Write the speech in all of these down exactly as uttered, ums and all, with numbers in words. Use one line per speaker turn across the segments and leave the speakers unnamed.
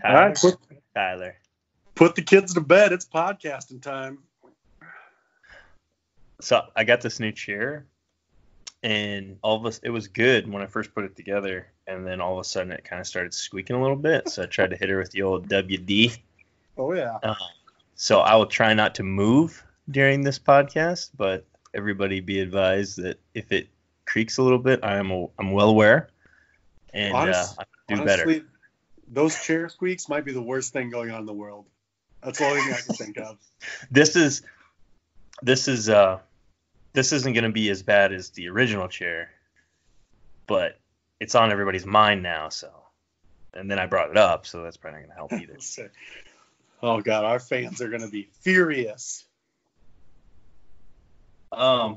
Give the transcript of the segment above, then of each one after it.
Tyler.
All right, put,
Tyler.
Put the kids to bed. It's podcasting time.
So I got this new chair, and all of us, it was good when I first put it together, and then all of a sudden it kind of started squeaking a little bit. So I tried to hit her with the old W D.
Oh yeah.
Uh, so I will try not to move during this podcast, but everybody be advised that if it creaks a little bit, I am a, I'm well aware, and Honest, uh, I do honestly, better.
Those chair squeaks might be the worst thing going on in the world. That's the only thing I can think of.
This is this is uh this isn't going to be as bad as the original chair, but it's on everybody's mind now. So, and then I brought it up, so that's probably not going to help either.
Oh God, our fans are going to be furious.
Um,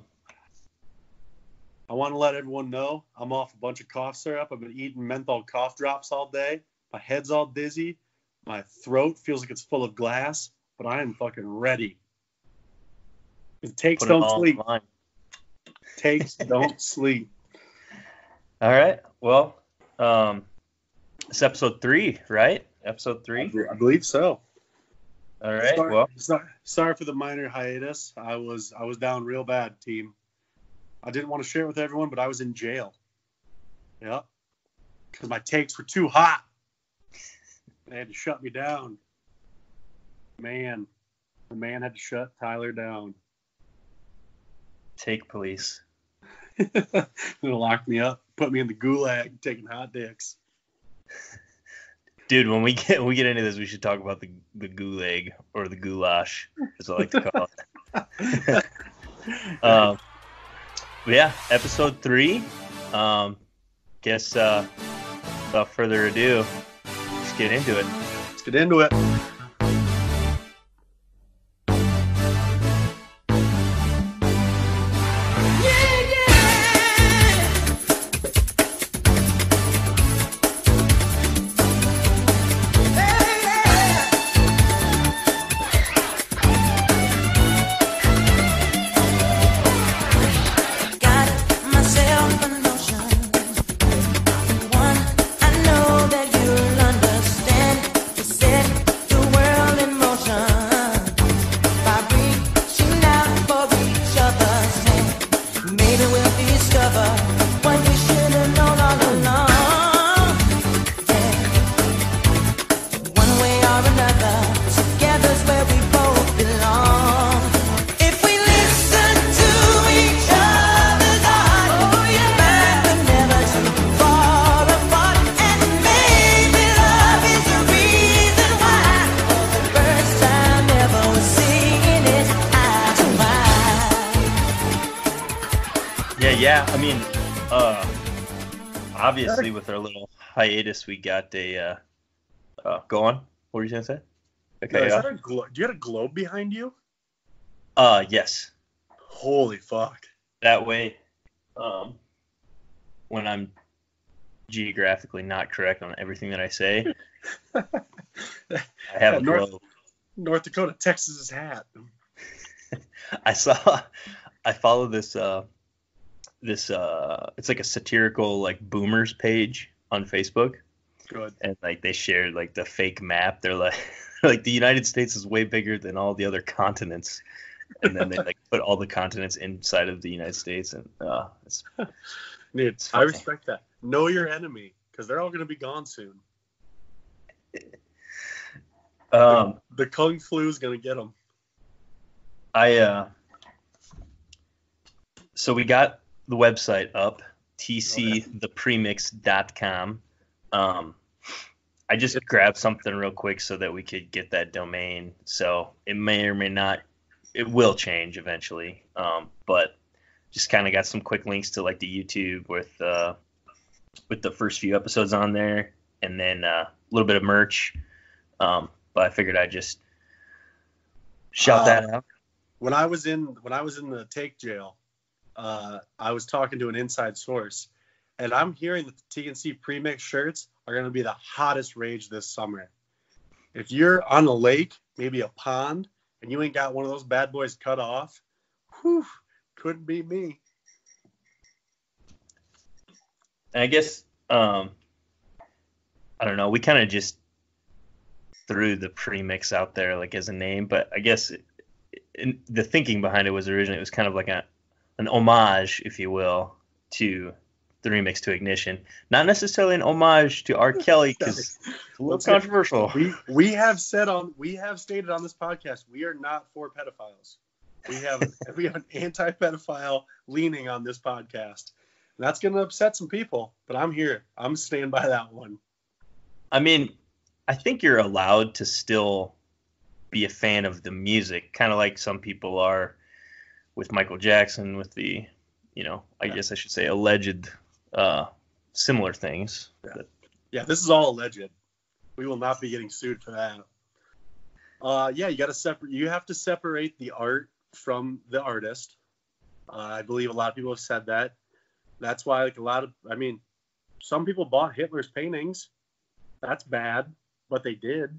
I want to let everyone know I'm off a bunch of cough syrup. I've been eating menthol cough drops all day. My head's all dizzy. My throat feels like it's full of glass, but I am fucking ready. It takes
Put
don't
it
sleep.
Online.
Takes don't sleep.
All right. Well, um, it's episode three, right? Episode three.
I believe so.
All right.
Sorry,
well,
sorry, sorry for the minor hiatus. I was I was down real bad, team. I didn't want to share it with everyone, but I was in jail. Yep. Because my takes were too hot. They had to shut me down. Man, the man had to shut Tyler down.
Take police.
They locked me up, put me in the gulag, taking hot dicks.
Dude, when we get when we get into this, we should talk about the the gulag or the goulash, as I like to call it. um, yeah, episode three. Um, guess uh, without further ado, let's get into it.
Let's get into it.
Obviously, with our little hiatus, we got a. Uh, uh, go on. What were you gonna say?
Okay. Yeah, is that a glo- do you have a globe behind you?
Uh, yes.
Holy fuck!
That way, um, when I'm geographically not correct on everything that I say, I have yeah, a
North,
globe.
North Dakota, Texas's hat.
I saw. I follow this. Uh, This uh, it's like a satirical like boomers page on Facebook.
Good.
And like they shared like the fake map. They're like, like the United States is way bigger than all the other continents, and then they like put all the continents inside of the United States, and uh, it's,
Dude, it's I respect that. Know your enemy, because they're all gonna be gone soon.
Um,
the, the kung flu is gonna get them.
I uh, so we got the website up, t c the premix dot com. Um, I just grabbed something real quick so that we could get that domain. So it may or may not, it will change eventually. Um, but just kind of got some quick links to like the YouTube with uh, with the first few episodes on there, and then uh, a little bit of merch. Um, but I figured I'd just shout uh, that out.
When I was in when I was in the take jail. Uh, I was talking to an inside source, and I'm hearing that the T N C premix shirts are going to be the hottest rage this summer. If you're on a lake, maybe a pond, and you ain't got one of those bad boys cut off, whew, couldn't be me.
And I guess, um, I don't know, we kind of just threw the premix out there like as a name, but I guess it, it, the thinking behind it was originally it was kind of like a an homage, if you will, to the remix to Ignition. Not necessarily an homage to R. Kelly because it's a little controversial.
We we have said on we have stated on this podcast we are not for pedophiles. We have we have an anti-pedophile leaning on this podcast. And that's gonna upset some people, but I'm here. I'm staying by that one.
I mean, I think you're allowed to still be a fan of the music, kind of like some people are with Michael Jackson, with the, you know, I yeah. guess I should say alleged uh, similar things.
Yeah. That, yeah, this is all alleged. We will not be getting sued for that. Uh, yeah, you got to separate. You have to separate the art from the artist. Uh, I believe a lot of people have said that. That's why, like a lot of, I mean, some people bought Hitler's paintings. That's bad, but they did.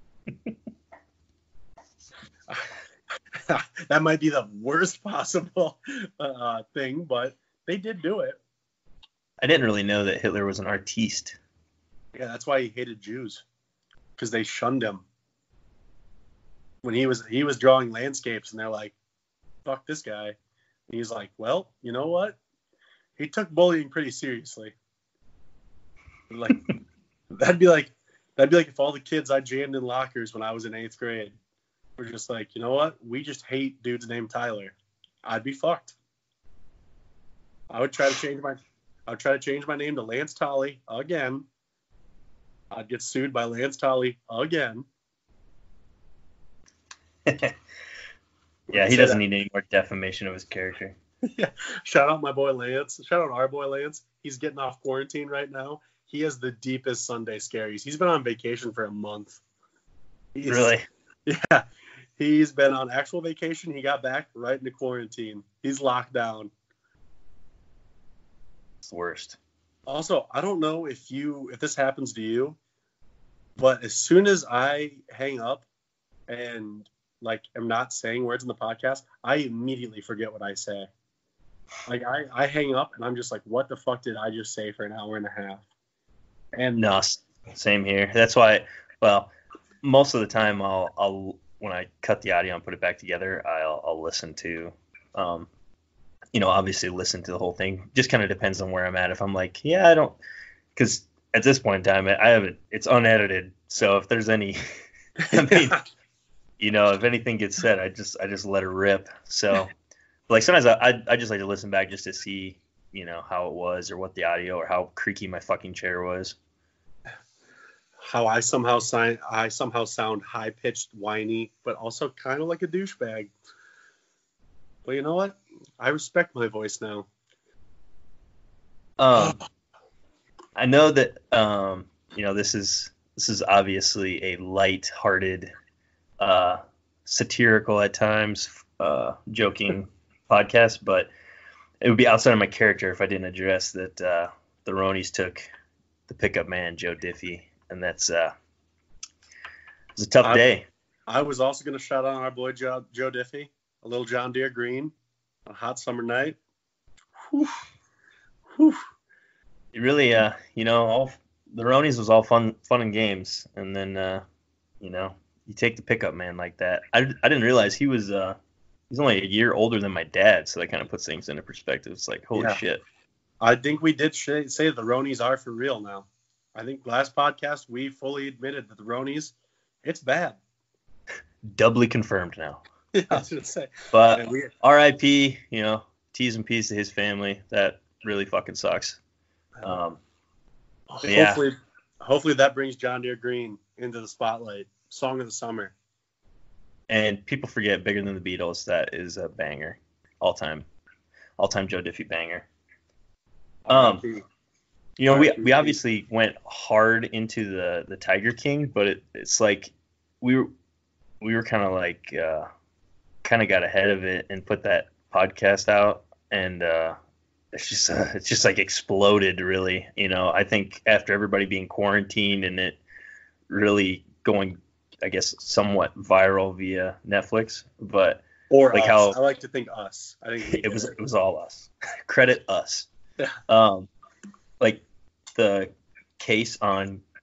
That might be the worst possible uh, thing, but they did do it.
I didn't really know that Hitler was an artiste.
Yeah, that's why he hated Jews, because they shunned him. When he was he was drawing landscapes, and they're like, "Fuck this guy." And he's like, "Well, you know what? He took bullying pretty seriously." Like that'd be like that'd be like if all the kids I jammed in lockers when I was in eighth grade were just like, you know what? We just hate dudes named Tyler. I'd be fucked. I would try to change my I would try to change my name to Lance Tolley again. I'd get sued by Lance Tolley again.
Yeah, he doesn't need any more defamation of his character.
Yeah. Shout out my boy Lance. Shout out our boy Lance. He's getting off quarantine right now. He has the deepest Sunday scaries. He's been on vacation for a month. He's,
really?
Yeah. He's been on actual vacation. He got back right into quarantine. He's locked down.
It's the worst.
Also, I don't know if you if this happens to you, but as soon as I hang up and like am not saying words in the podcast, I immediately forget what I say. Like I, I hang up and I'm just like, what the fuck did I just say for an hour and a half?
And no, same here. That's why. Well, most of the time I'll I'll when I cut the audio and put it back together, I'll I'll listen to, um, you know, obviously listen to the whole thing. Just kind of depends on where I'm at. If I'm like, yeah, I don't, because at this point in time, I have it. It's unedited. So if there's any, I mean, you know, if anything gets said, I just I just let it rip. So, like sometimes I, I I just like to listen back just to see, you know, how it was or what the audio or how creaky my fucking chair was.
How I somehow sign I somehow sound high pitched, whiny, but also kind of like a douchebag. But you know what? I respect my voice now.
Um, I know that um, you know, this is this is obviously a light-hearted, uh, satirical at times, uh, joking podcast, but it would be outside of my character if I didn't address that uh, the Ronies took the pickup man Joe Diffie, and that's uh, it was a tough
I,
day.
I was also going to shout out our boy Joe, Joe Diffie, a little John Deere green, a hot summer night. Whew. Whew.
It really, uh, you know, all the Ronies was all fun, fun and games, and then uh, you know, you take the pickup man like that. I, I didn't realize he was uh, he's only a year older than my dad, so that kind of puts things into perspective. It's like, holy yeah. shit.
I think we did sh- say the Ronies are for real now. I think last podcast we fully admitted that the Ronies, it's bad.
Doubly confirmed now.
Yeah, I was gonna say.
But we, R I P, you know, T's and P's to his family. That really fucking sucks. Um,
hopefully,
yeah.
hopefully that brings John Deere Green into the spotlight. Song of the summer.
And people forget Bigger Than the Beatles. That is a banger, all time, all time Joe Diffie banger. Um, you know, we we obviously went hard into the, the Tiger King, but it, it's like we were we were kind of like uh, kind of got ahead of it and put that podcast out, and uh, it's just uh, it's just like exploded really. You know, I think after everybody being quarantined and it really going, I guess, somewhat viral via Netflix, but
or
like
us.
how
I like to think us. I think
it was it was all us. Credit us.
Yeah.
Um, like the case on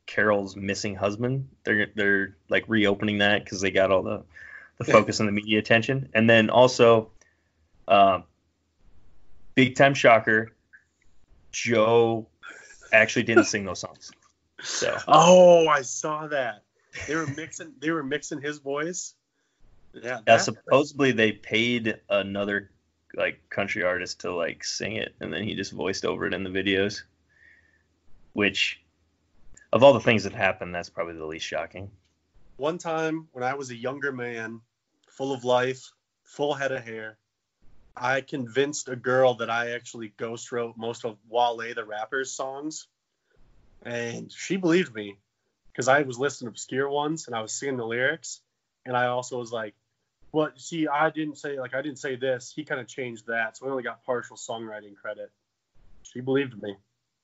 Carol's missing husband. They're they're like reopening that because they got all the the focus and the media attention. And then also, uh, big time shocker, Joe actually didn't sing those songs. So.
Oh, I saw that. They were mixing. They were mixing his voice. Yeah.
Yeah. Supposedly they paid another like country artist to like sing it, and then he just voiced over it in the videos. Which, of all the things that happened, that's probably the least shocking.
One time when I was a younger man, full of life, full head of hair, I convinced a girl that I actually ghost wrote most of Wale the rapper's songs, and she believed me because I was listening to obscure ones and I was singing the lyrics, and I also was like, "Well, see, I didn't say like I didn't say this. He kind of changed that, so I only got partial songwriting credit." She believed me.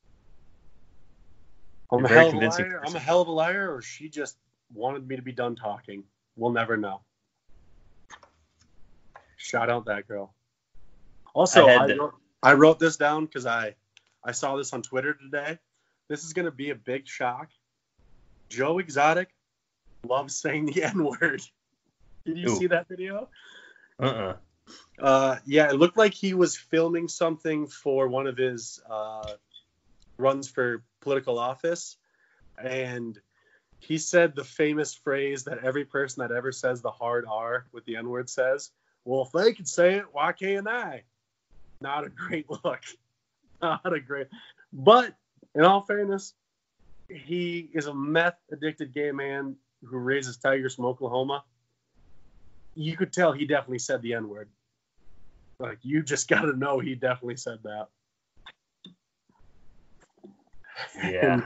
I'm a, hell of a liar. I'm a hell of a liar, or she just wanted me to be done talking. We'll never know. Shout out that girl. Also, I, I, wrote, I wrote this down because I, I saw this on Twitter today. This is going to be a big shock. Joe Exotic loves saying the N-word. Did you Ooh. see that video?
Uh-uh.
Uh, yeah, it looked like he was filming something for one of his uh, runs for political office, and he said the famous phrase that every person that ever says the hard R with the N-word says, "Well, if they can say it, why can't I?" Not a great look. Not a great. But in all fairness, he is a meth-addicted gay man who raises tigers from Oklahoma. You could tell he definitely said the N-word. Like, you just got to know he definitely said that.
Yeah.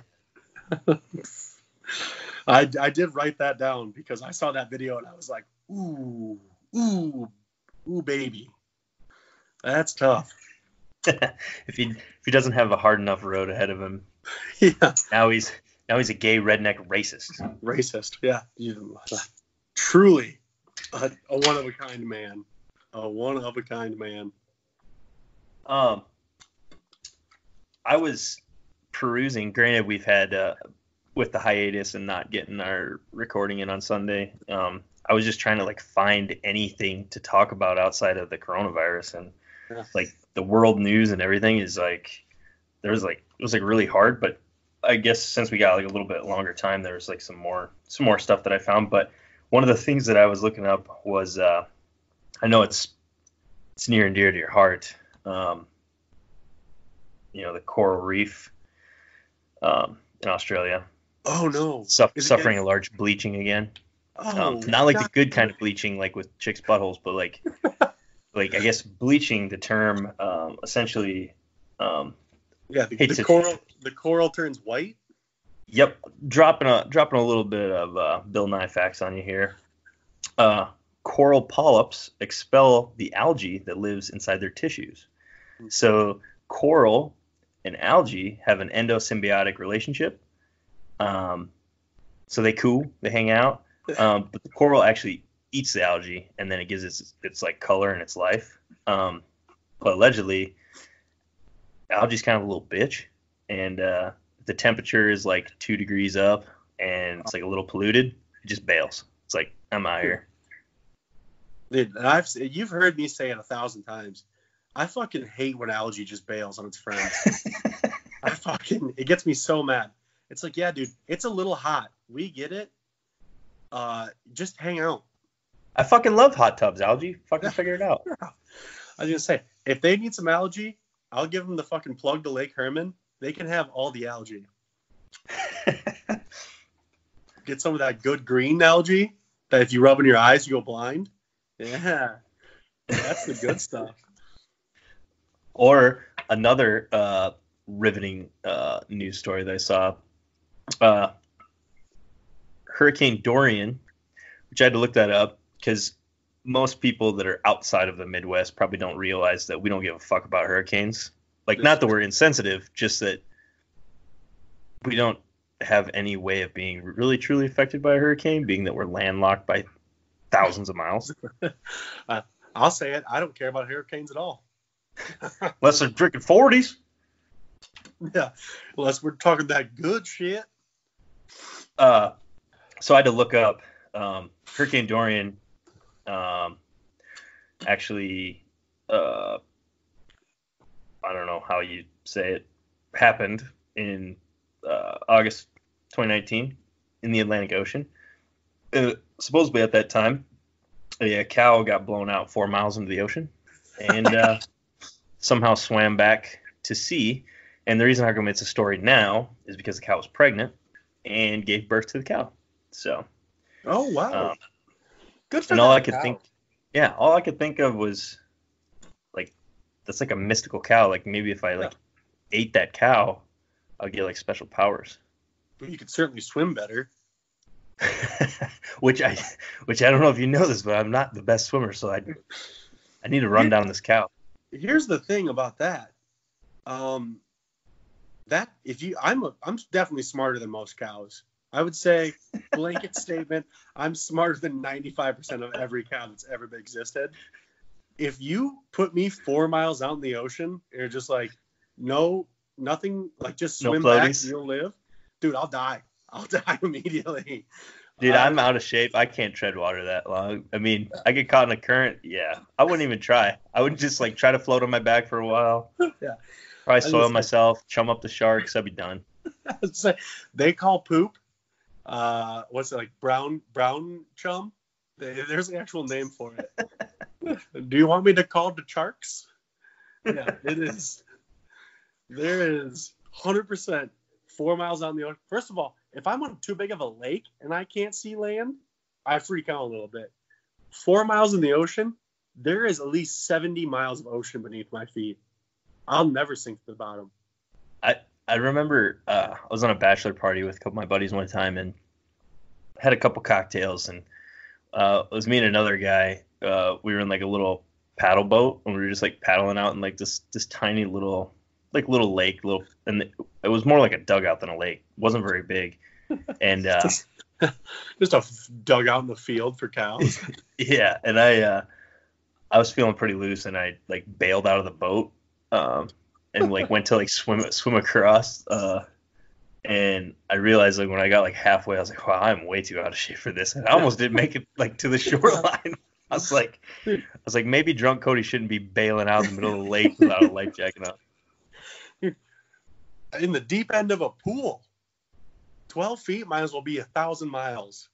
I, I did write that down because I saw that video and I was like, ooh, ooh, ooh, baby. That's tough.
if he if he doesn't have a hard enough road ahead of him,
yeah.
Now he's now he's a gay redneck racist.
Racist, yeah. Truly a, a one of a kind man. A one of a kind man.
Um, I was perusing. Granted, we've had uh, with the hiatus and not getting our recording in on Sunday. Um, I was just trying to like find anything to talk about outside of the coronavirus, and yeah. like the world news and everything is like there was like it was like really hard. But I guess since we got like a little bit longer time, there was like some more some more stuff that I found. But one of the things that I was looking up was uh, I know it's it's near and dear to your heart. Um, you know, the coral reef um, in Australia.
Oh no!
Su- suffering a large bleaching again.
Oh,
um, not like God. The good kind of bleaching, like with chicks' buttholes, but like, like I guess bleaching, the term, um, essentially. Um,
yeah, the, the coral, the coral turns white.
Yep, dropping a dropping a little bit of uh, Bill Nye facts on you here. Uh, coral polyps expel the algae that lives inside their tissues. So coral and algae have an endosymbiotic relationship. Um, so they cool, they hang out. Um, but the coral actually eats the algae, and then it gives its its like color and its life. Um, but allegedly, algae's kind of a little bitch, and uh, the temperature is like two degrees up, and it's like a little polluted. It just bails. It's like, I'm out here.
Dude, I've you've heard me say it a thousand times. I fucking hate when algae just bails on its friends. I fucking it gets me so mad. It's like, yeah, dude, it's a little hot. We get it. Uh, just hang out.
I fucking love hot tubs, algae. Fucking figure it out.
I was gonna say, if they need some algae, I'll give them the fucking plug to Lake Herman. They can have all the algae. Get some of that good green algae that if you rub in your eyes, you go blind. Yeah, that's the good stuff.
Or another uh, riveting uh, news story that I saw. Uh, Hurricane Dorian, which I had to look that up because most people that are outside of the Midwest probably don't realize that we don't give a fuck about hurricanes. Like, not that we're insensitive, just that we don't have any way of being really truly affected by a hurricane, being that we're landlocked by thousands of miles.
uh, I'll say it. I don't care about hurricanes at all.
Unless they're drinking forties.
Yeah, unless we're talking that good shit.
Uh, so I had to look up um, Hurricane Dorian. Um, actually, uh, I don't know how you say it, happened in uh, August twenty nineteen in the Atlantic Ocean. Uh, supposedly at that time, a, a cow got blown out four miles into the ocean and uh, somehow swam back to sea. And the reason how come it's a story now is because the cow was pregnant and gave birth to the cow. So,
Oh wow,
um,
good for
and
that
all I could
cow.
think, yeah, all I could think of was like that's like a mystical cow. Like maybe if I like yeah. ate that cow, I'll get like special powers.
You could certainly swim better.
which I, which I don't know if you know this, but I'm not the best swimmer, so I, I need to run down this cow.
Here's the thing about that. Um, that if you, I'm a, I'm definitely smarter than most cows. I would say, blanket statement, I'm smarter than ninety-five percent of every cow that's ever existed. If you put me four miles out in the ocean, you're just like, no, nothing, like just swim
no
back and you'll live. Dude, I'll die. I'll die immediately.
Dude,
uh,
I'm out of shape. I can't tread water that long. I mean, I get caught in a current. Yeah, I wouldn't even try. I would just like try to float on my back for a while.
Yeah.
Probably soil myself, chum up the sharks. I'd be done.
They call poop. Uh, what's it like? Brown brown chum. There's an actual name for it. Do you want me to call the sharks? Yeah, it is. There is one hundred percent four miles out in the ocean. First of all, if I'm on too big of a lake and I can't see land, I freak out a little bit. Four miles in the ocean, there is at least seventy miles of ocean beneath my feet. I'll never sink to the bottom.
I, I remember uh, I was on a bachelor party with a couple of my buddies one time and had a couple cocktails, and uh, it was me and another guy. Uh, we were in like a little paddle boat, and we were just like paddling out in like this this tiny little like little lake, little, and it was more like a dugout than a lake. It wasn't very big, and uh,
just, just a dugout in the field for cows.
Yeah, and I uh, I was feeling pretty loose, and I like bailed out of the boat, um, and like went to like swim swim across, uh, and I realized like when I got like halfway, I was like, wow, I'm way too out of shape for this, and I almost didn't make it like to the shoreline. I was like, I was like, maybe drunk Cody shouldn't be bailing out in the middle of the lake without a life jacket on.
In the deep end of a pool. twelve feet might as well be a thousand miles.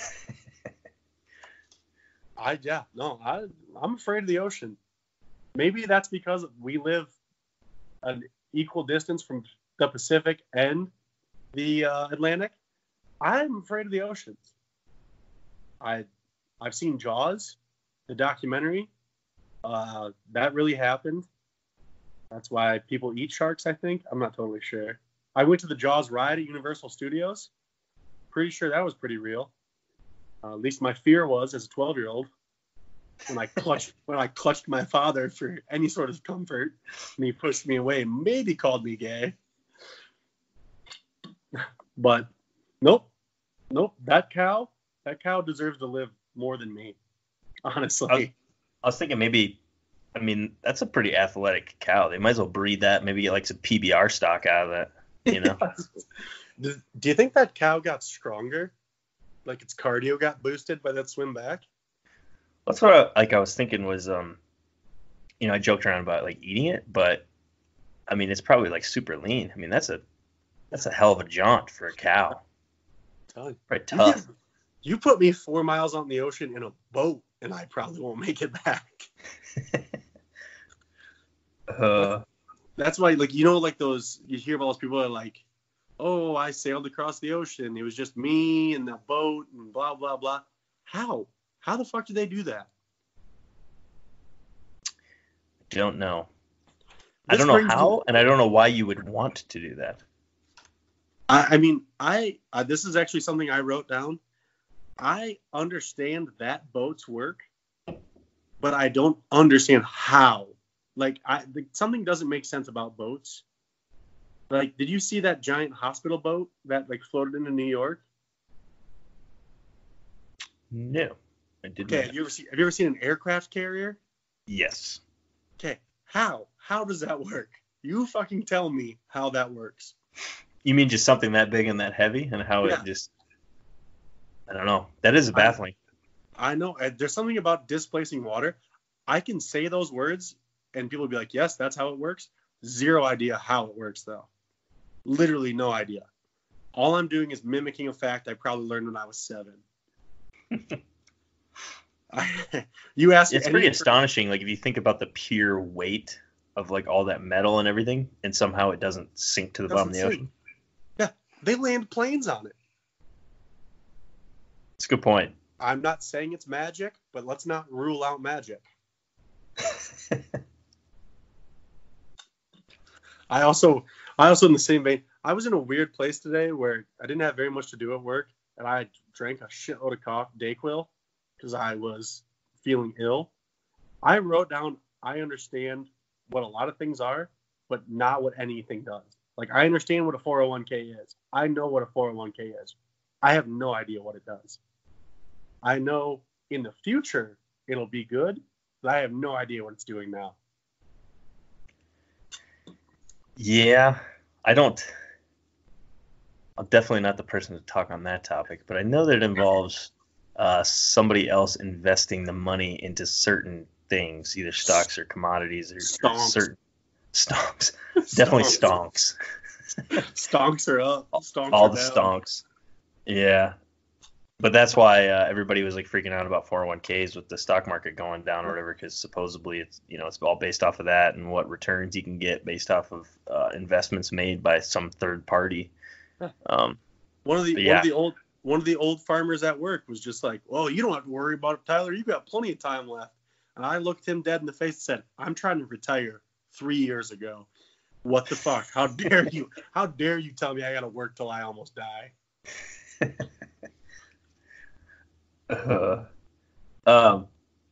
I, yeah, no, I, I'm afraid of the ocean. Maybe that's because we live an equal distance from the Pacific and the uh, Atlantic. I'm afraid of the oceans. I, I've seen Jaws, the documentary. Uh, that really happened. That's why people eat sharks, I think. I'm not totally sure. I went to the Jaws ride at Universal Studios. Pretty sure that was pretty real. Uh, at least my fear was as a twelve-year-old when I clutched when I clutched my father for any sort of comfort, and he pushed me away and maybe called me gay. But nope, nope. That cow, that cow deserves to live more than me. Honestly,
I was, I was thinking maybe. I mean, that's a pretty athletic cow. They might as well breed that. Maybe get like some P B R stock out of that. You know.
do, do you think that cow got stronger? Like its cardio got boosted by that swim back?
That's what I, like I was thinking was, um, you know, I joked around about like eating it, but I mean, it's probably like super lean. I mean, that's a that's a hell of a jaunt for a cow.
Tell
Right, tough.
You, you put me four miles out in the ocean in a boat, and I probably won't make it back.
uh,
That's why, like, you know, like those, you hear about those people that are like, oh, I sailed across the ocean. It was just me and the boat and blah, blah, blah. How? How the fuck did they do that?
Don't know.
This
I don't know how,
me,
and I don't know why you would want to do that.
I, I mean, I uh, this is actually something I wrote down. I understand that boats work, but I don't understand how. Like, I the, something doesn't make sense about boats. Like, did you see that giant hospital boat that like floated into New York?
No, I didn't.
Okay, have you ever seen have you ever seen an aircraft carrier?
Yes.
Okay, how? How does that work? You fucking tell me how that works.
You mean just something that big and that heavy, and how
Yeah.
it just? I don't know. That is baffling.
I, I know. There's something about displacing water. I can say those words and people will be like, yes, that's how it works. Zero idea how it works, though. Literally no idea. All I'm doing is mimicking a fact I probably learned when I was seven. I, you asked.
It's pretty astonishing. Like if you think about the pure weight of like all that metal and everything, and somehow it doesn't sink to the bottom of the ocean.
Yeah, they land planes on it.
It's a good point.
I'm not saying it's magic, but let's not rule out magic. I also, I also in the same vein, I was in a weird place today where I didn't have very much to do at work, and I drank a shitload of coffee, Dayquil, because I was feeling ill. I wrote down, I understand what a lot of things are, but not what anything does. Like, I understand what a four oh one k is. I know what a four oh one k is. I have no idea what it does. I know in the future it'll be good, but I have no idea what it's doing now.
Yeah, I don't. I'm definitely not the person to talk on that topic, but I know that it involves uh, somebody else investing the money into certain things, either stocks or commodities or, or certain stonks. Definitely stonks.
Stonks are up. Stonks
All
are
the
down.
stonks. Yeah. But that's why uh, everybody was like freaking out about four oh one k's with the stock market going down or whatever, because supposedly it's, you know, it's all based off of that and what returns you can get based off of uh, investments made by some third party. Um,
one of the
yeah.
one of the old one of the old farmers at work was just like, "Well, you don't have to worry about it, Tyler. You've got plenty of time left." And I looked him dead in the face and said, "I'm trying to retire three years ago. What the fuck? How dare you? How dare you tell me I got to work till I almost die?"
Uh, um,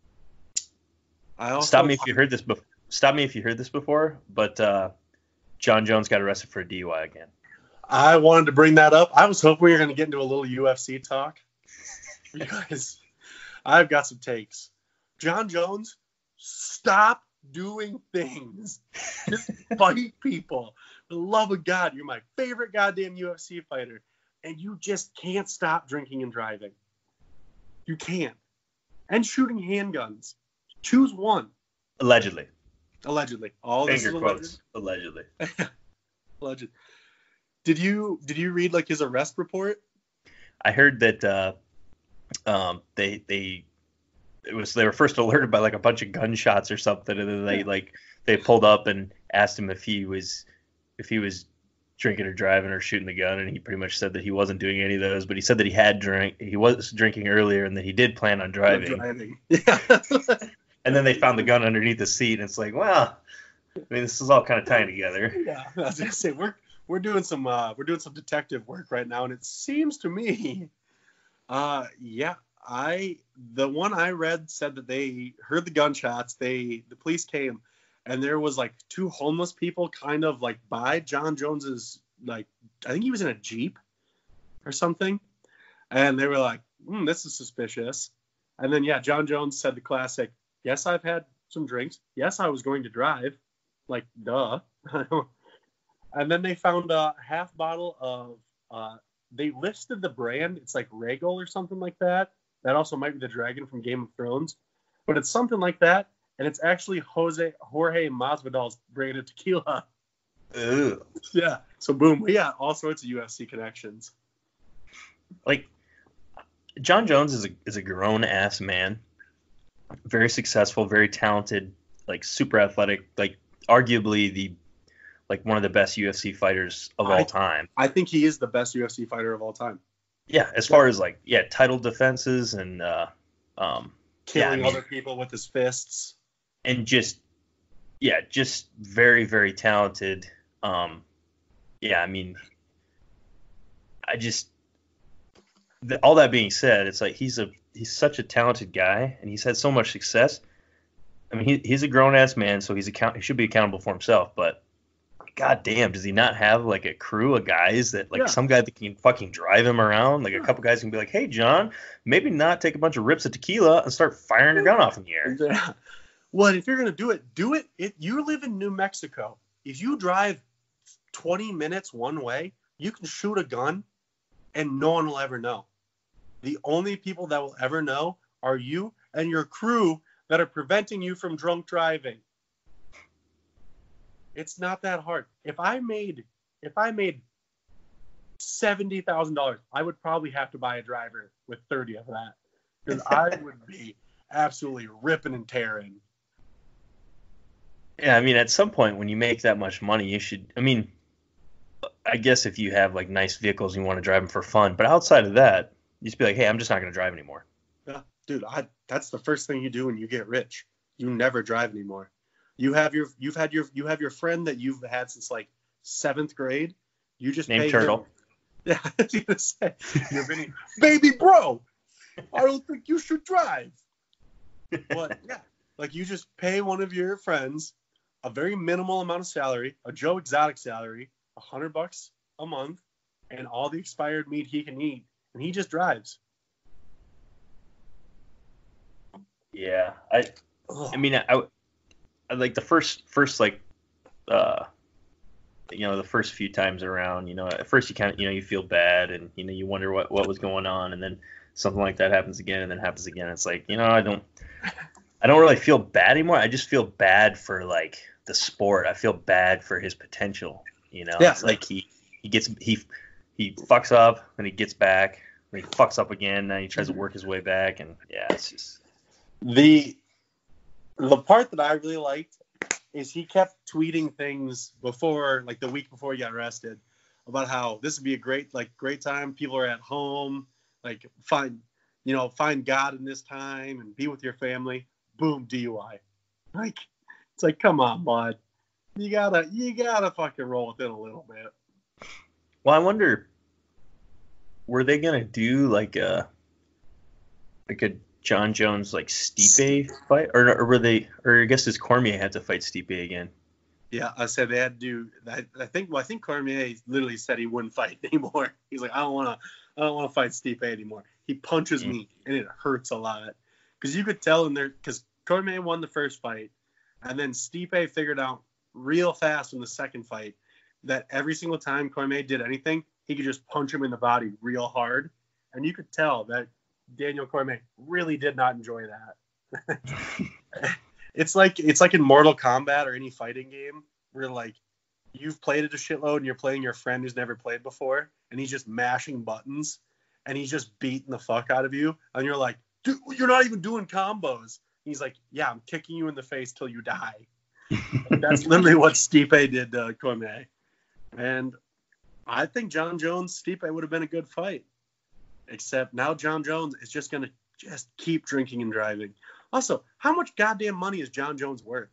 I also,
stop me if you heard this. Be- stop me if you heard this before. But uh, John Jones got arrested for a D U I again.
I wanted to bring that up. I was hoping we were going to get into a little U F C talk because I've got some takes. John Jones, stop doing things. Just fight people. For the love of God, you're my favorite goddamn U F C fighter, and you just can't stop drinking and driving. You can't. And shooting handguns. Choose one.
Allegedly.
Allegedly. All this
Finger
is
quotes. Allegedly.
Alleged. Did you did you read like his arrest report?
I heard that uh, um, they they it was they were first alerted by like a bunch of gunshots or something, and then they
Yeah.
like they pulled up and asked him if he was if he was drinking or driving or shooting the gun, and he pretty much said that he wasn't doing any of those, but he said that he had drank he was drinking earlier and that he did plan on driving.
driving. Yeah.
And then they found the gun underneath the seat, and it's like, well, I mean, this is all kind of tying together.
Yeah. I was gonna say we're we're doing some uh, we're doing some detective work right now, and it seems to me, uh, yeah, I the one I read said that they heard the gunshots. They the police came, and there was like two homeless people kind of like by John Jones's, like, I think he was in a Jeep or something, and they were like, mm, this is suspicious. And then yeah, John Jones said the classic, yes, I've had some drinks. Yes, I was going to drive. Like, duh. And then they found a half bottle of, uh, they listed the brand. It's like Regal or something like that. That also might be the dragon from Game of Thrones. But it's something like that. And it's actually Jose Jorge Masvidal's brand of tequila.
Ugh.
Yeah. So boom, we got all sorts of U F C connections.
Like, John Jones is a is a grown ass man, very successful, very talented, like super athletic, like arguably the like one of the best U F C fighters of
I,
all time.
I think he is the best U F C fighter of all time.
Yeah, as far as like yeah, title defenses and uh, um,
killing
yeah, I mean,
other people with his fists.
And just yeah, just very very talented. Um, yeah, I mean, I just the, all that being said, it's like he's a he's such a talented guy, and he's had so much success. I mean, he, he's a grown ass man, so he's account he should be accountable for himself. But god damn, does he not have like a crew of guys that like
Yeah.
some guy that can fucking drive him around? Like a couple guys can be like, hey John, maybe not take a bunch of rips of tequila and start firing your gun off in the air.
Yeah. Well, if you're gonna do it, do it. It you live in New Mexico. If you drive twenty minutes one way, you can shoot a gun, and no one will ever know. The only people that will ever know are you and your crew that are preventing you from drunk driving. It's not that hard. If I made if I made seventy thousand dollars, I would probably have to buy a driver with thirty of that, because I would be absolutely ripping and tearing.
Yeah, I mean, at some point when you make that much money, you should. I mean, I guess if you have like nice vehicles and you want to drive them for fun, but outside of that, you just be like, hey, I'm just not going to drive anymore.
Yeah, dude, I, that's the first thing you do when you get rich. You never drive anymore. You have your you've had your you have your friend that you've had since like seventh grade. You just
Named
pay
Turtle.
him. Yeah, I was gonna say, you're being, baby bro, I don't think you should drive. But yeah, like you just pay one of your friends a very minimal amount of salary, a Joe Exotic salary, a hundred bucks a month, and all the expired meat he can eat, and he just drives.
Yeah, I,
Ugh.
I mean, I, I like the first, first like, uh, you know, the first few times around, you know, at first you kind of, you know, you feel bad and, you know, you wonder what, what was going on. And then something like that happens again and then happens again. It's like, you know, I don't, I don't really feel bad anymore. I just feel bad for like the sport. I feel bad for his potential, you know,
Yeah.
It's like he, he gets, he, he fucks up and he gets back and he fucks up again. And he tries to work his way back. And yeah, it's just
the, the part that I really liked is he kept tweeting things before, like the week before he got arrested, about how this would be a great, like, great time. People are at home, like, find, you know, find God in this time and be with your family. Boom, D U I. Like, it's like, come on, bud. You gotta, you gotta fucking roll with it a little bit.
Well, I wonder, were they gonna do like a, like a John Jones like Stipe fight, or, or were they, or I guess does Cormier have to fight Stipe again?
Yeah, I said they had to do. I, I think. Well, I think Cormier literally said he wouldn't fight anymore. He's like, I don't want to. I don't want to fight Stipe anymore. He punches mm. me, and it hurts a lot. Because you could tell in there. Because Cormier won the first fight, and then Stipe figured out real fast in the second fight that every single time Cormier did anything, he could just punch him in the body real hard, and you could tell that Daniel Cormier really did not enjoy that. It's like it's like in Mortal Kombat or any fighting game where like you've played it a shitload and you're playing your friend who's never played before and he's just mashing buttons and he's just beating the fuck out of you and you're like, dude, you're not even doing combos. He's like, yeah, I'm kicking you in the face till you die. That's literally what Stipe did to Cormier. And I think John Jones Stipe would have been a good fight. Except now John Jones is just gonna just keep drinking and driving. Also, how much goddamn money is John Jones worth?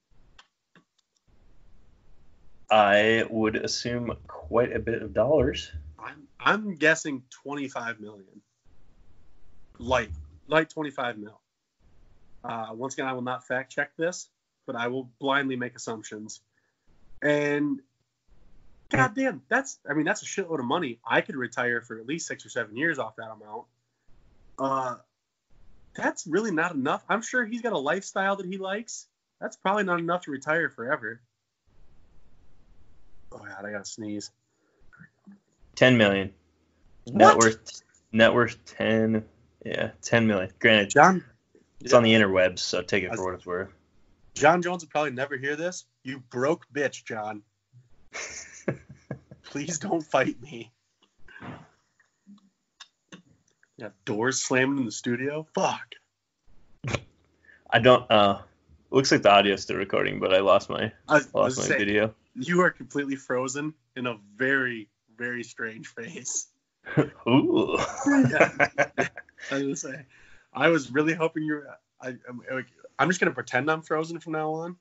I would assume quite a bit of dollars.
I'm I'm guessing twenty-five million. Light, light twenty-five mil. Uh, once again, I will not fact check this, but I will blindly make assumptions. And goddamn, that's I mean that's a shitload of money. I could retire for at least six or seven years off that amount. Uh. That's really not enough. I'm sure he's got a lifestyle that he likes. That's probably not enough to retire forever. Oh, God, I got to sneeze.
ten million.
What?
Net worth, net worth ten. Yeah, ten million. Granted,
John,
it's on the interwebs, so take it for what it's worth.
John Jones would probably never hear this. You broke bitch, John. Please don't fight me. Yeah, doors slamming in the studio. Fuck.
I don't. Uh, looks like the audio's still recording, but I lost my
I was,
lost
I was
my
saying,
video.
You are completely frozen in a very, very strange face.
Ooh.
Yeah. I was gonna say, I was really hoping you were. I, I'm, I'm just gonna pretend I'm frozen from now on.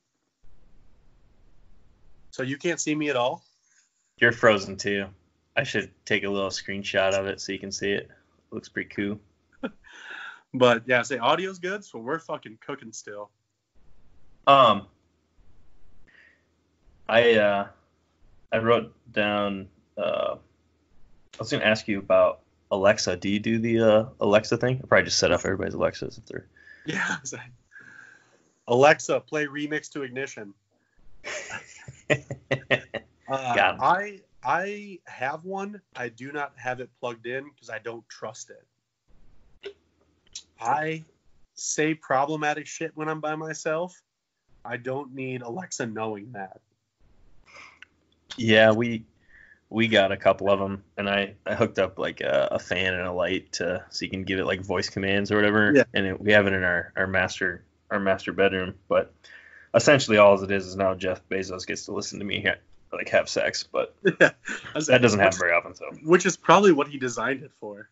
So you can't see me at all.
You're frozen too. I should take a little screenshot of it so you can see it. Looks pretty cool.
But yeah, say audio's good, so we're fucking cooking still.
Um, I uh, I wrote down. Uh, I was gonna ask you about Alexa. Do you do the uh, Alexa thing? I probably just set up everybody's Alexas if they're.
Yeah. Alexa, play Remix to Ignition. uh,
Got him.
I I have one. I do not have it plugged in because I don't trust it. I say problematic shit when I'm by myself. I don't need Alexa knowing that.
Yeah, we we got a couple of them, and I, I hooked up like a, a fan and a light to so you can give it like voice commands or whatever.
Yeah.
And it, we have it in our, our master our master bedroom. But essentially, all it is is now Jeff Bezos gets to listen to me ha- like have sex, but
Yeah.
that doesn't happen very often. So,
which is probably what he designed it for.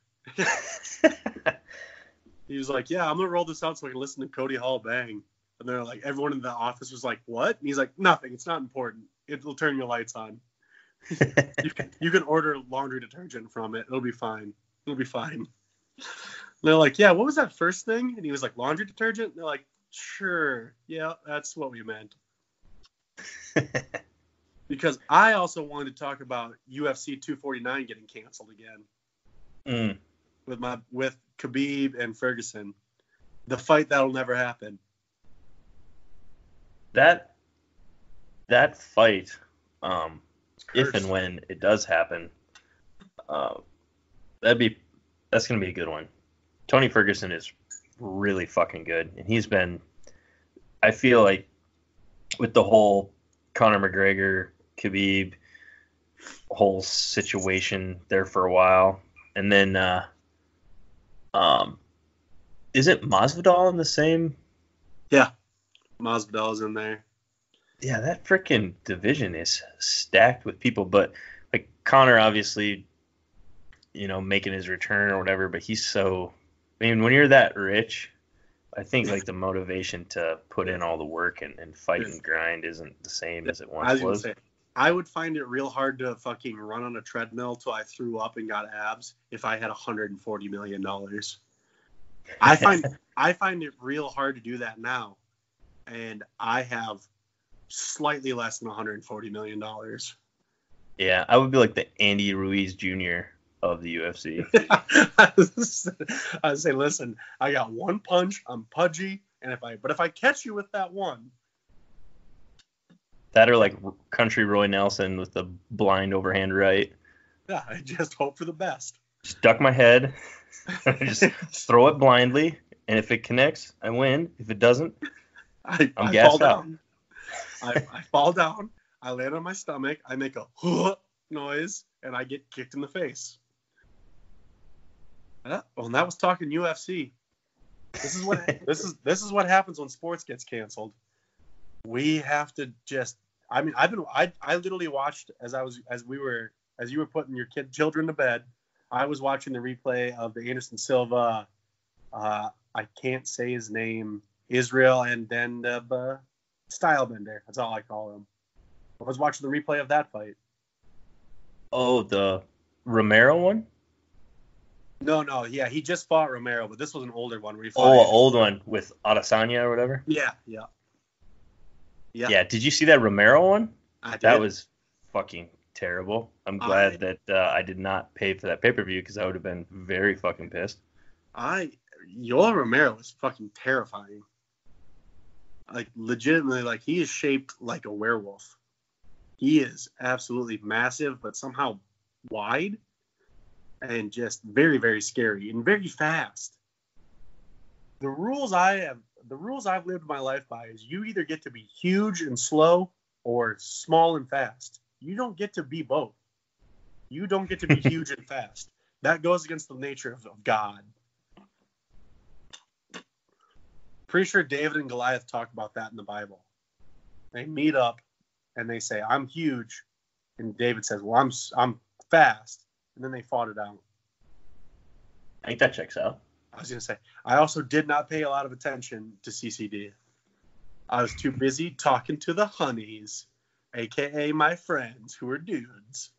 He was like, "Yeah, I'm gonna roll this out so I can listen to Cody Hall bang." And they're like, everyone in the office was like, "What?" And he's like, "Nothing. It's not important. It'll turn your lights on. you can you can order laundry detergent from it. It'll be fine. It'll be fine." And they're like, "Yeah, what was that first thing?" And he was like, "Laundry detergent." And they're like, "Sure, yeah, that's what we meant." Because I also wanted to talk about U F C two forty-nine getting canceled again.
Mm.
With my with Khabib and Ferguson, the fight that'll never happen.
That that fight, um, if and when it does happen, uh, that'd be that's gonna be a good one. Tony Ferguson is really fucking good, and he's been. I feel like with the whole Conor McGregor, Khabib whole situation there for a while, and then uh, um, isn't Masvidal in the same?
Yeah, Masvidal's in there.
Yeah, that freaking division is stacked with people, but like Conor obviously, you know, making his return or whatever, but he's so. I mean, when you're that rich, I think like the motivation to put in all the work and, and fight and grind isn't the same as it once
I was.
was.
Gonna say, I would find it real hard to fucking run on a treadmill till I threw up and got abs if I had one hundred forty million dollars. I find I find it real hard to do that now, and I have slightly less than one hundred forty million dollars.
Yeah, I would be like the Andy Ruiz Junior of the U F C.
I would say, listen, I got one punch, I'm pudgy, and if I but if I catch you with that one.
That or like Country Roy Nelson with the blind overhand right.
Yeah, I just hope for the best.
Just duck my head, just throw it blindly, and if it connects, I win. If it doesn't,
I,
I'm
I
gassed
fall
out.
Down. I, I fall down, I land on my stomach, I make a noise, and I get kicked in the face. Uh, well, and that was talking U F C. This is what this is. This is what happens when sports gets canceled. We have to just. I mean, I've been. I I literally watched as I was as we were as you were putting your kid children to bed. I was watching the replay of the Anderson Silva. Uh, I can't say his name. Israel and then uh, Stylebender. That's all I call him. I was watching the replay of that fight.
Oh, the Romero one?
No, no, yeah, he just fought Romero, but this was an older one where he fought.
Oh, an old one with Adesanya or whatever?
Yeah, yeah.
Yeah. Yeah, did you see that Romero one?
I did.
That was fucking terrible. I'm glad
I,
that uh, I did not pay for that pay-per-view because I would have been very fucking pissed.
I Yoel Romero is fucking terrifying. Like, legitimately, like, he is shaped like a werewolf. He is absolutely massive, but somehow wide. And just very, very scary and very fast. The rules I have, the rules I've lived my life by is you either get to be huge and slow or small and fast. You don't get to be both. You don't get to be huge and fast. That goes against the nature of, of God. Pretty sure David and Goliath talk about that in the Bible. They meet up and they say, "I'm huge," and David says, "Well, I'm I'm fast." And then they fought it out.
I think that checks out.
I was going to say, I also did not pay a lot of attention to C C D. I was too busy talking to the honeys, a k a my friends who are dudes.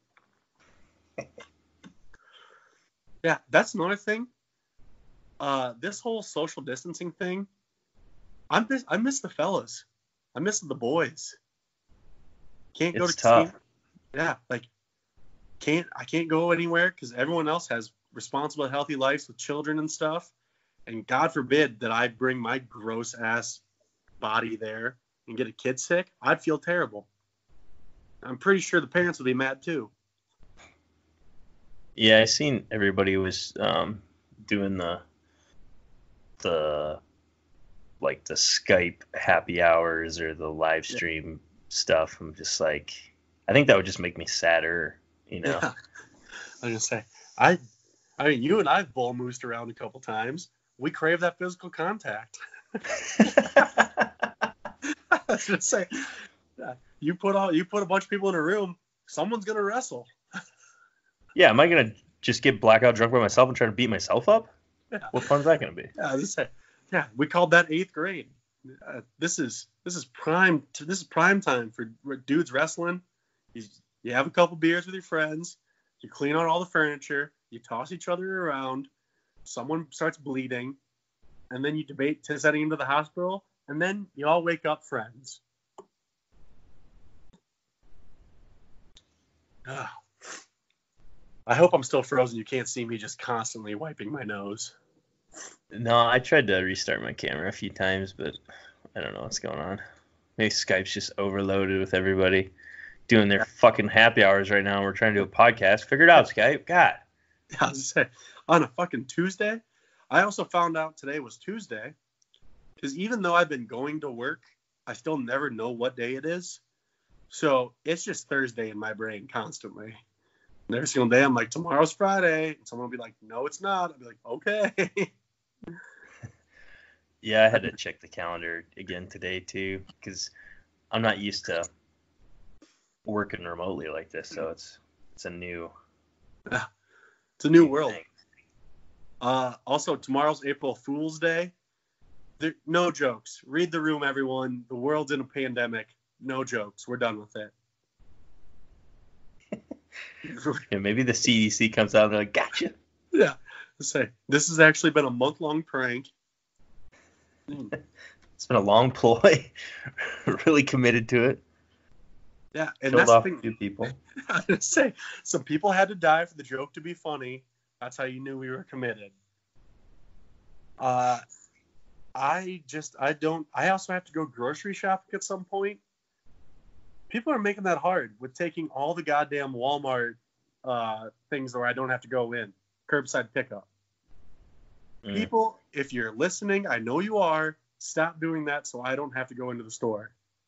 Yeah, that's another thing. Uh, this whole social distancing thing, I miss, I miss the fellas. I miss the boys. Can't go
it's
to
tough.
Casino. Yeah, like, Can't I can't go anywhere because everyone else has responsible, healthy lives with children and stuff. And God forbid that I bring my gross ass body there and get a kid sick. I'd feel terrible. I'm pretty sure the parents would be mad too.
Yeah, I seen everybody was um, doing the the like the Skype happy hours or the live stream yeah. stuff. I'm just like, I think that would just make me sadder, you know.
Yeah. I was just say, I, I mean, you and I've bull moosed around a couple times. We crave that physical contact. I was just say, you put all you put a bunch of people in a room, someone's gonna wrestle.
Yeah, am I gonna just get blackout drunk by myself and try to beat myself up?
Yeah.
What fun is that gonna be?
Yeah, I was just say, yeah, we called that eighth grade. Uh, this is this is prime this is prime time for dudes wrestling. You, you have a couple beers with your friends, you clean out all the furniture, you toss each other around, someone starts bleeding, and then you debate to sending him to the hospital, and then you all wake up friends. Ugh. I hope I'm still frozen. You can't see me just constantly wiping my nose.
No, I tried to restart my camera a few times, but I don't know what's going on. Maybe Skype's just overloaded with everybody doing their fucking happy hours right now. We're trying to do a podcast. Figure it out, Skype. God.
I was say, on a fucking Tuesday. I also found out today was Tuesday because even though I've been going to work, I still never know what day it is. So it's just Thursday in my brain constantly. And every single day I'm like, tomorrow's Friday. And someone will be like, no, it's not. I'll be like, okay.
Yeah, I had to check the calendar again today too because I'm not used to working remotely like this. So it's it's a new
yeah, it's a new, new world.
Thing.
Uh, also, tomorrow's April Fool's Day. There, no jokes. Read the room, everyone. The world's in a pandemic. No jokes. We're done with it.
Yeah, maybe the C D C comes out and they're like, gotcha.
Yeah. Let's say, this has actually been a month-long prank.
It's been a long ploy. Really committed to it.
Yeah, and
Killed
that's
off
the thing.
A few people.
I was gonna say, some people had to die for the joke to be funny. That's how you knew we were committed. Uh, I just, I don't, I also have to go grocery shopping at some point. People are making that hard with taking all the goddamn Walmart uh, things where I don't have to go in. Curbside pickup. Mm. People, if you're listening, I know you are, stop doing that so I don't have to go into the store.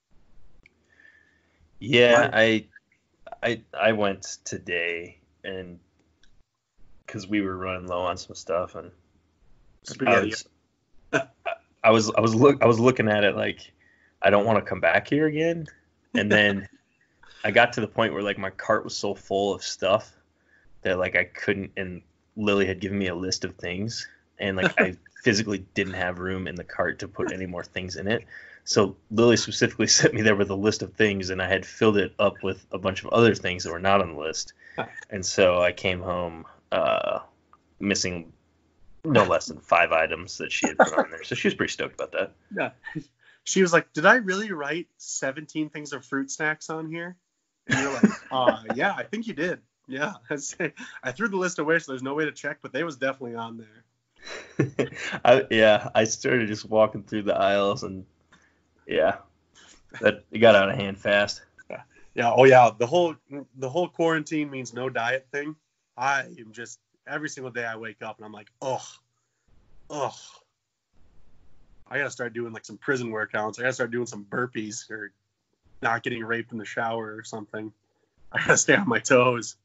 Yeah, I, I, I went today and because we were running low on some stuff and I was, I was, I was look, I was looking at it like I don't want to come back here again. And then I got to the point where like my cart was so full of stuff that like I couldn't, and Lily had given me a list of things and like I physically didn't have room in the cart to put any more things in it. So Lily specifically sent me there with a list of things and I had filled it up with a bunch of other things that were not on the list. And so I came home uh, missing no less than five items that she had put on there. So she was pretty stoked about that.
Yeah. She was like, did I really write seventeen things of fruit snacks on here? And you're like, uh, yeah, I think you did. Yeah. I threw the list away, so there's no way to check, but they was definitely on there.
I, yeah, I started just walking through the aisles, and yeah, that it got out of hand fast.
Yeah. yeah. Oh, yeah. The whole the whole quarantine means no diet thing. I am just, every single day I wake up, and I'm like, ugh, ugh. I gotta start doing like some prison workouts. I gotta start doing some burpees or not getting raped in the shower or something. I gotta stay on my toes.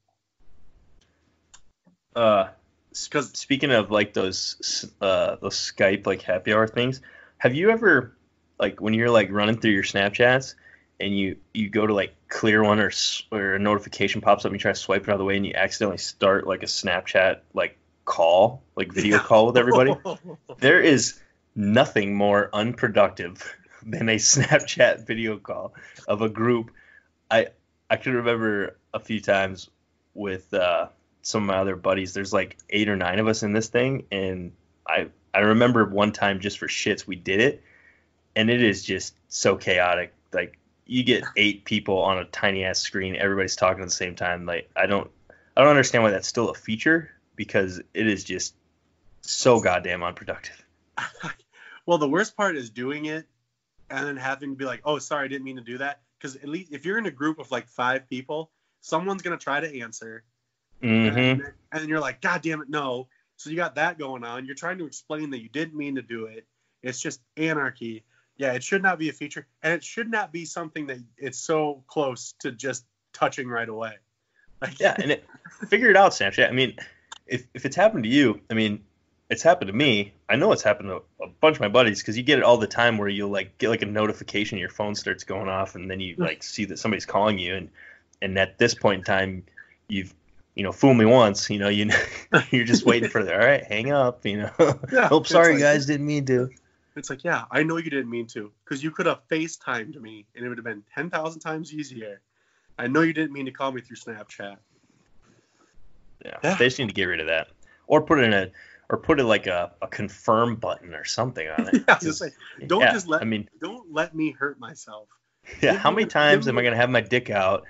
Uh, because speaking of like those uh those Skype like happy hour things, have you ever like when you're like running through your Snapchats and you you go to like clear one or or a notification pops up and you try to swipe it out of the way and you accidentally start like a Snapchat like call like video yeah. call with everybody? There is nothing more unproductive than a Snapchat video call of a group. I I can remember a few times with uh, some of my other buddies. There's like eight or nine of us in this thing, and I I remember one time just for shits we did it, and it is just so chaotic. Like you get eight people on a tiny ass screen, everybody's talking at the same time. Like I don't I don't understand why that's still a feature because it is just so goddamn unproductive.
Well, the worst part is doing it and then having to be like, oh, sorry, I didn't mean to do that. Because at least if you're in a group of like five people, someone's going to try to answer.
Mm-hmm.
And, and you're like, God damn it, no. So you got that going on. You're trying to explain that you didn't mean to do it. It's just anarchy. Yeah, it should not be a feature, and it should not be something that it's so close to just touching right away.
Like, yeah, and it, figure it out, Snapchat. I mean, if if it's happened to you, I mean, it's happened to me. I know it's happened to a bunch of my buddies because you get it all the time where you'll like get like a notification, your phone starts going off, and then you like see that somebody's calling you, and and at this point in time, you've you know fool me once, you know you you're just waiting for the all right, hang up, you know.
Yeah,
oh, sorry
like,
guys, didn't mean to.
It's like, yeah, I know you didn't mean to, because you could have FaceTimed me, and it would have been ten thousand times easier. I know you didn't mean to call me through Snapchat.
Yeah, yeah. They just need to get rid of that, or put it in a, or put it like a, a confirm button or something on it.
yeah, just like, don't
yeah,
just let.
I mean,
don't let me hurt myself.
Yeah,
give
how
me,
many times am
me...
I gonna have my dick out?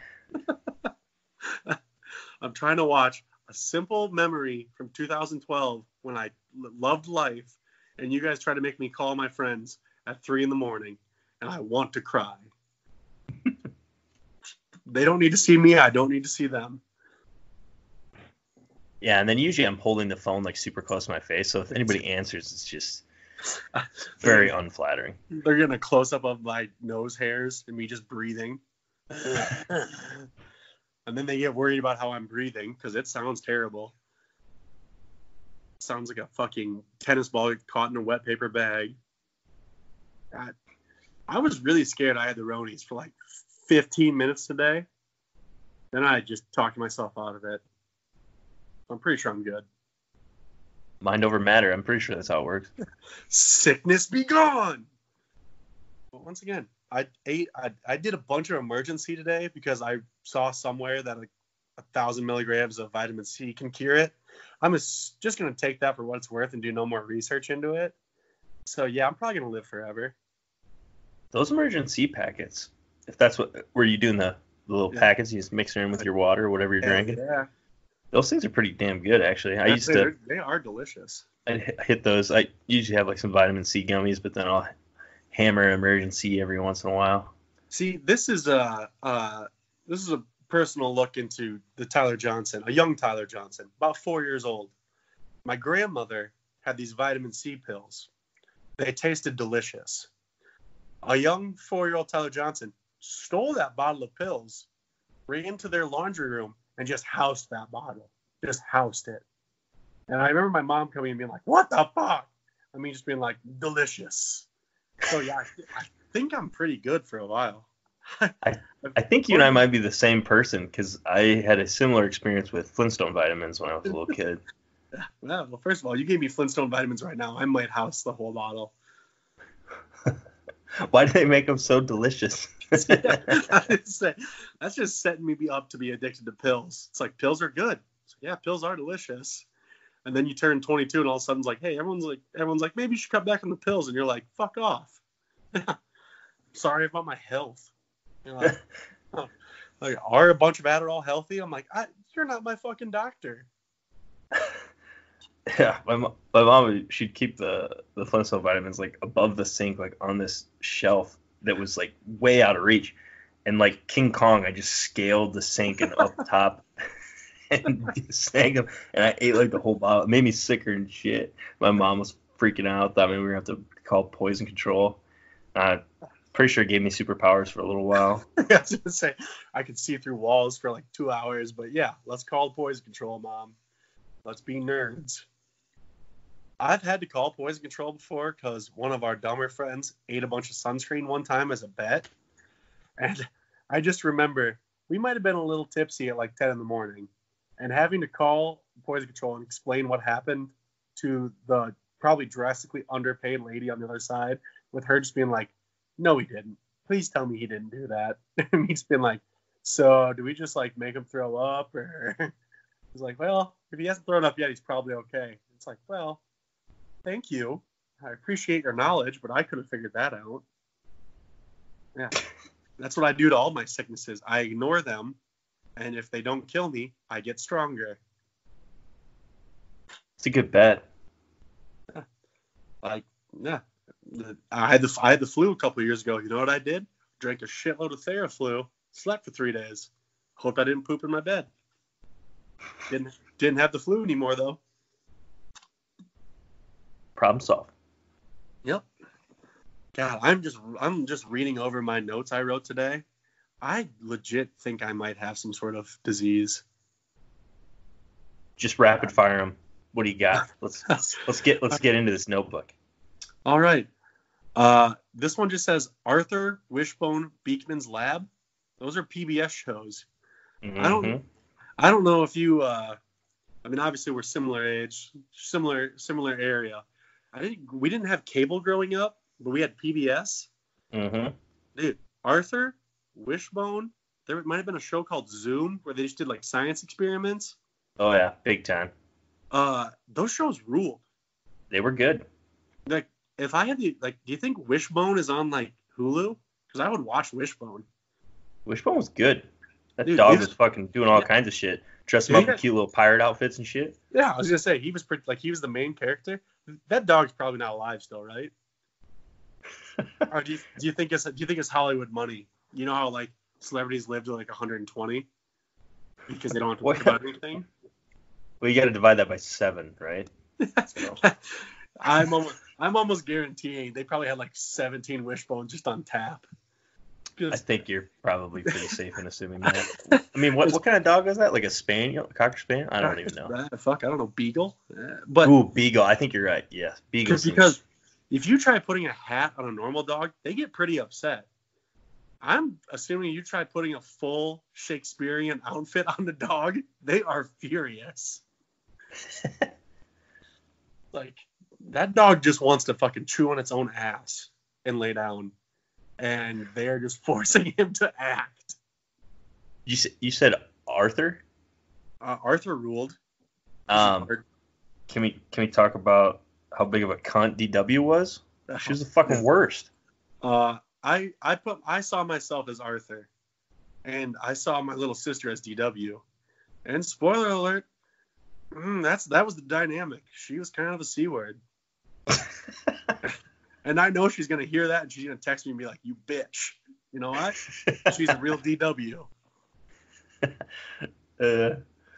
I'm trying to watch a simple memory from two thousand twelve when I loved life, and you guys try to make me call my friends at three in the morning, and I want to cry. They don't need to see me. I don't need to see them.
Yeah, and then usually I'm holding the phone like super close to my face, so if anybody answers, it's just very unflattering.
They're getting a close up of my nose hairs and me just breathing. And then they get worried about how I'm breathing because it sounds terrible. It sounds like a fucking tennis ball caught in a wet paper bag. God. I was really scared I had the Ronies for like fifteen minutes today. Then I just talked myself out of it. I'm pretty sure I'm good.
Mind over matter. I'm pretty sure that's how it works.
Sickness be gone. But once again, I ate. I, I did a bunch of emergency today because I saw somewhere that like a thousand milligrams of vitamin C can cure it. I'm just, just gonna take that for what it's worth and do no more research into it. So yeah, I'm probably gonna live forever.
Those emergency packets, if that's what were you doing the, the little yeah. packets, you just mix it in with your water or whatever you're
yeah,
drinking.
Yeah.
Those things are pretty damn good, actually. I
That's
used to.
They are delicious.
I hit those. I usually have like some vitamin C gummies, but then I'll hammer emergency every once in a while.
See, this is a uh, this is a personal look into the Tyler Johnson, a young Tyler Johnson, about four years old. My grandmother had these vitamin C pills. They tasted delicious. A young four-year-old Tyler Johnson stole that bottle of pills, ran to their laundry room, and just housed that bottle. Just housed it. And I remember my mom coming and being like, what the fuck? I mean, just being like, delicious. So, yeah, I, th- I think I'm pretty good for a while.
I, I think you and I might be the same person because I had a similar experience with Flintstone vitamins when I was a little kid.
Yeah, well, first of all, you gave me Flintstone vitamins right now. I might house the whole bottle.
Why do they make them so delicious?
That's just setting me up to be addicted to pills. It's like, pills are good. So, yeah, pills are delicious. And then you turn twenty-two and all of a sudden it's like, hey, everyone's like, everyone's like, maybe you should cut back on the pills. And you're like, fuck off. Sorry about my health. You're like, oh, like, are a bunch of Adderall healthy? I'm like, I, you're not my fucking doctor.
Yeah, my, my mom, she'd keep the, the Flintstone vitamins like above the sink, like on this shelf that was like way out of reach. And like King Kong, I just scaled the sink and up top and sang them. And I ate like the whole bottle. It made me sicker and shit. My mom was freaking out. Thought maybe we were going to have to call poison control. Uh, pretty sure it gave me superpowers for a little while.
I was going to say, I could see through walls for like two hours. But yeah, let's call poison control, Mom. Let's be nerds. I've had to call poison control before because one of our dumber friends ate a bunch of sunscreen one time as a bet. And I just remember we might have been a little tipsy at like ten in the morning and having to call poison control and explain what happened to the probably drastically underpaid lady on the other side with her just being like, no, he didn't. Please tell me he didn't do that. And he's been like, so do we just like make him throw up? Or he's like, well, if he hasn't thrown up yet, he's probably okay. It's like, well, thank you. I appreciate your knowledge, but I could have figured that out. Yeah. That's what I do to all my sicknesses. I ignore them, and if they don't kill me, I get stronger.
It's a good bet.
Yeah. Like, yeah. I had the I had the flu a couple of years ago. You know what I did? Drank a shitload of Theraflu, slept for three days. Hope I didn't poop in my bed. Didn't didn't have the flu anymore though.
problem solved.
Yep. God, I'm just I'm just reading over my notes I wrote today. I legit think I might have some sort of disease.
Just rapid fire them. What do you got? Let's let's get let's get into this notebook.
All right. Uh, this one just says Arthur Wishbone Beekman's Lab. Those are P B S shows.
Mm-hmm.
I don't I don't know if you. Uh, I mean, obviously we're similar age, similar similar area. I didn't. We didn't have cable growing up, but we had P B S.
Mm-hmm.
Dude, Arthur Wishbone. There might have been a show called Zoom where they just did like science experiments.
Oh yeah, big time.
Uh, those shows ruled.
They were good.
Like, if I had to, like, do you think Wishbone is on like Hulu? Because I would watch Wishbone.
Wishbone was good. That
Dude,
dog
was,
was fucking doing all
yeah.
kinds of shit. Dressed him
Dude,
up in
yeah.
cute little pirate outfits and shit.
Yeah, I was gonna say he was pretty, like he was the main character. That dog's probably not alive still, right? Or do you do you think it's do you think it's Hollywood money? You know how like celebrities live to like one hundred twenty because they don't have to worry about anything.
Well, you got to divide that by seven, right? So.
I'm almost I'm almost guaranteeing they probably had like seventeen Wishbones just on tap.
I think you're probably pretty safe in assuming that. I mean, what what kind of dog is that? Like a spaniel, a cocker spaniel? I don't even know.
Right, fuck, I don't know. Beagle. Uh, but
Ooh, beagle. I think you're right. Yeah, beagle.
Because seems... if you try putting a hat on a normal dog, they get pretty upset. I'm assuming you try putting a full Shakespearean outfit on the dog, they are furious. Like, that dog just wants to fucking chew on its own ass and lay down. And they're just forcing him to act.
You you said Arthur?
Uh, Arthur ruled.
Um, can we can we talk about how big of a cunt D W was? She was the fucking worst.
Uh, I I put I saw myself as Arthur, and I saw my little sister as D W. And spoiler alert, mm, that's that was the dynamic. She was kind of a C word. And I know she's going to hear that, and she's going to text me and be like, you bitch. You know what? She's a real D W. Uh,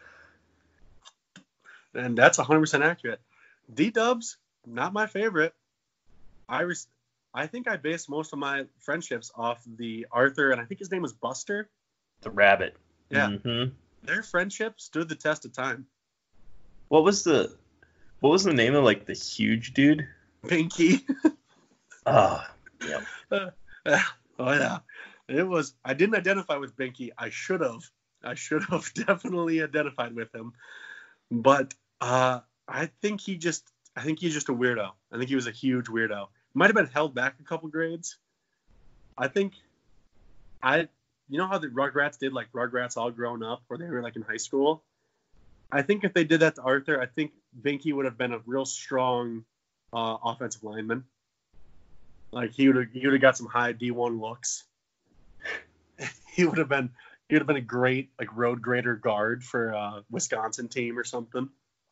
and that's one hundred percent accurate. D-dubs, not my favorite. I res- I think I based most of my friendships off the Arthur, and I think his name was Buster.
The rabbit.
Yeah.
Mm-hmm.
Their friendship stood the test of time.
What was the What was the name of, like, the huge dude?
Pinky.
Oh, yeah.
Uh, uh, oh, yeah. It was, I didn't identify with Binky. I should have. I should have definitely identified with him. But uh, I think he just, I think he's just a weirdo. I think he was a huge weirdo. Might have been held back a couple grades. I think, I, you know how the Rugrats did, like Rugrats All Grown Up, where they were like in high school? I think if they did that to Arthur, I think Binky would have been a real strong uh, offensive lineman. Like he would have, he would have got some high D one looks. he would have been, he would have been a great like road grader guard for a Wisconsin team or something.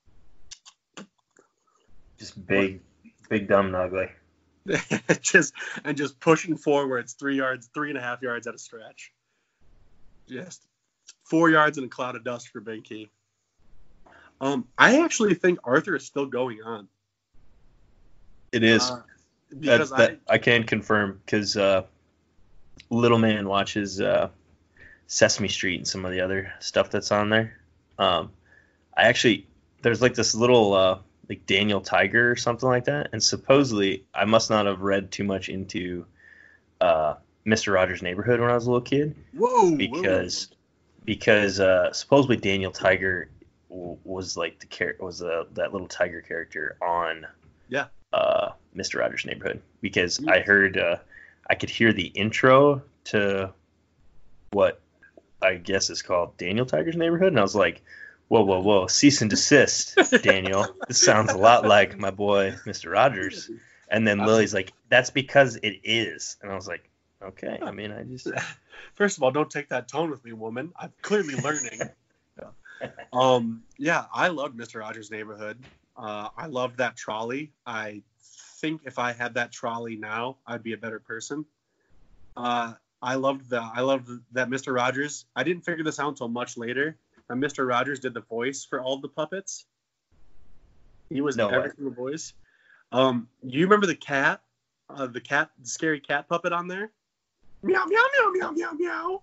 Just big, big, dumb, and ugly.
just and just pushing forwards three yards, three and a half yards at a stretch. Just four yards in a cloud of dust for Binky. Um, I actually think Arthur is still going on.
It is.
Uh, Because
that, that, I, I can confirm because uh, little man watches uh, Sesame Street and some of the other stuff that's on there. Um, I actually there's like this little uh, like Daniel Tiger or something like that, and supposedly I must not have read too much into uh, Mister Rogers' Neighborhood when I was a little kid.
Whoa!
Because
whoa.
because uh, supposedly Daniel Tiger w- was like the char- was the, that little tiger character on.
Yeah.
Uh, Mister Rogers' Neighborhood, because I heard uh, I could hear the intro to what I guess is called Daniel Tiger's Neighborhood, and I was like, whoa, whoa, whoa, cease and desist, Daniel. This sounds a lot like my boy Mister Rogers. And then Lily's like, that's because it is. And I was like, okay, I mean, I just...
First of all, don't take that tone with me, woman. I'm clearly learning. um, yeah, I loved Mister Rogers' Neighborhood. Uh, I loved that trolley. I think if I had that trolley now, I'd be a better person. Uh, I loved the I loved that Mister Rogers. I didn't figure this out until much later. That Mister Rogers did the voice for all the puppets. He was
no
every single voice. Um, you remember the cat, uh, the cat, the scary cat puppet on there? Meow meow meow meow meow meow.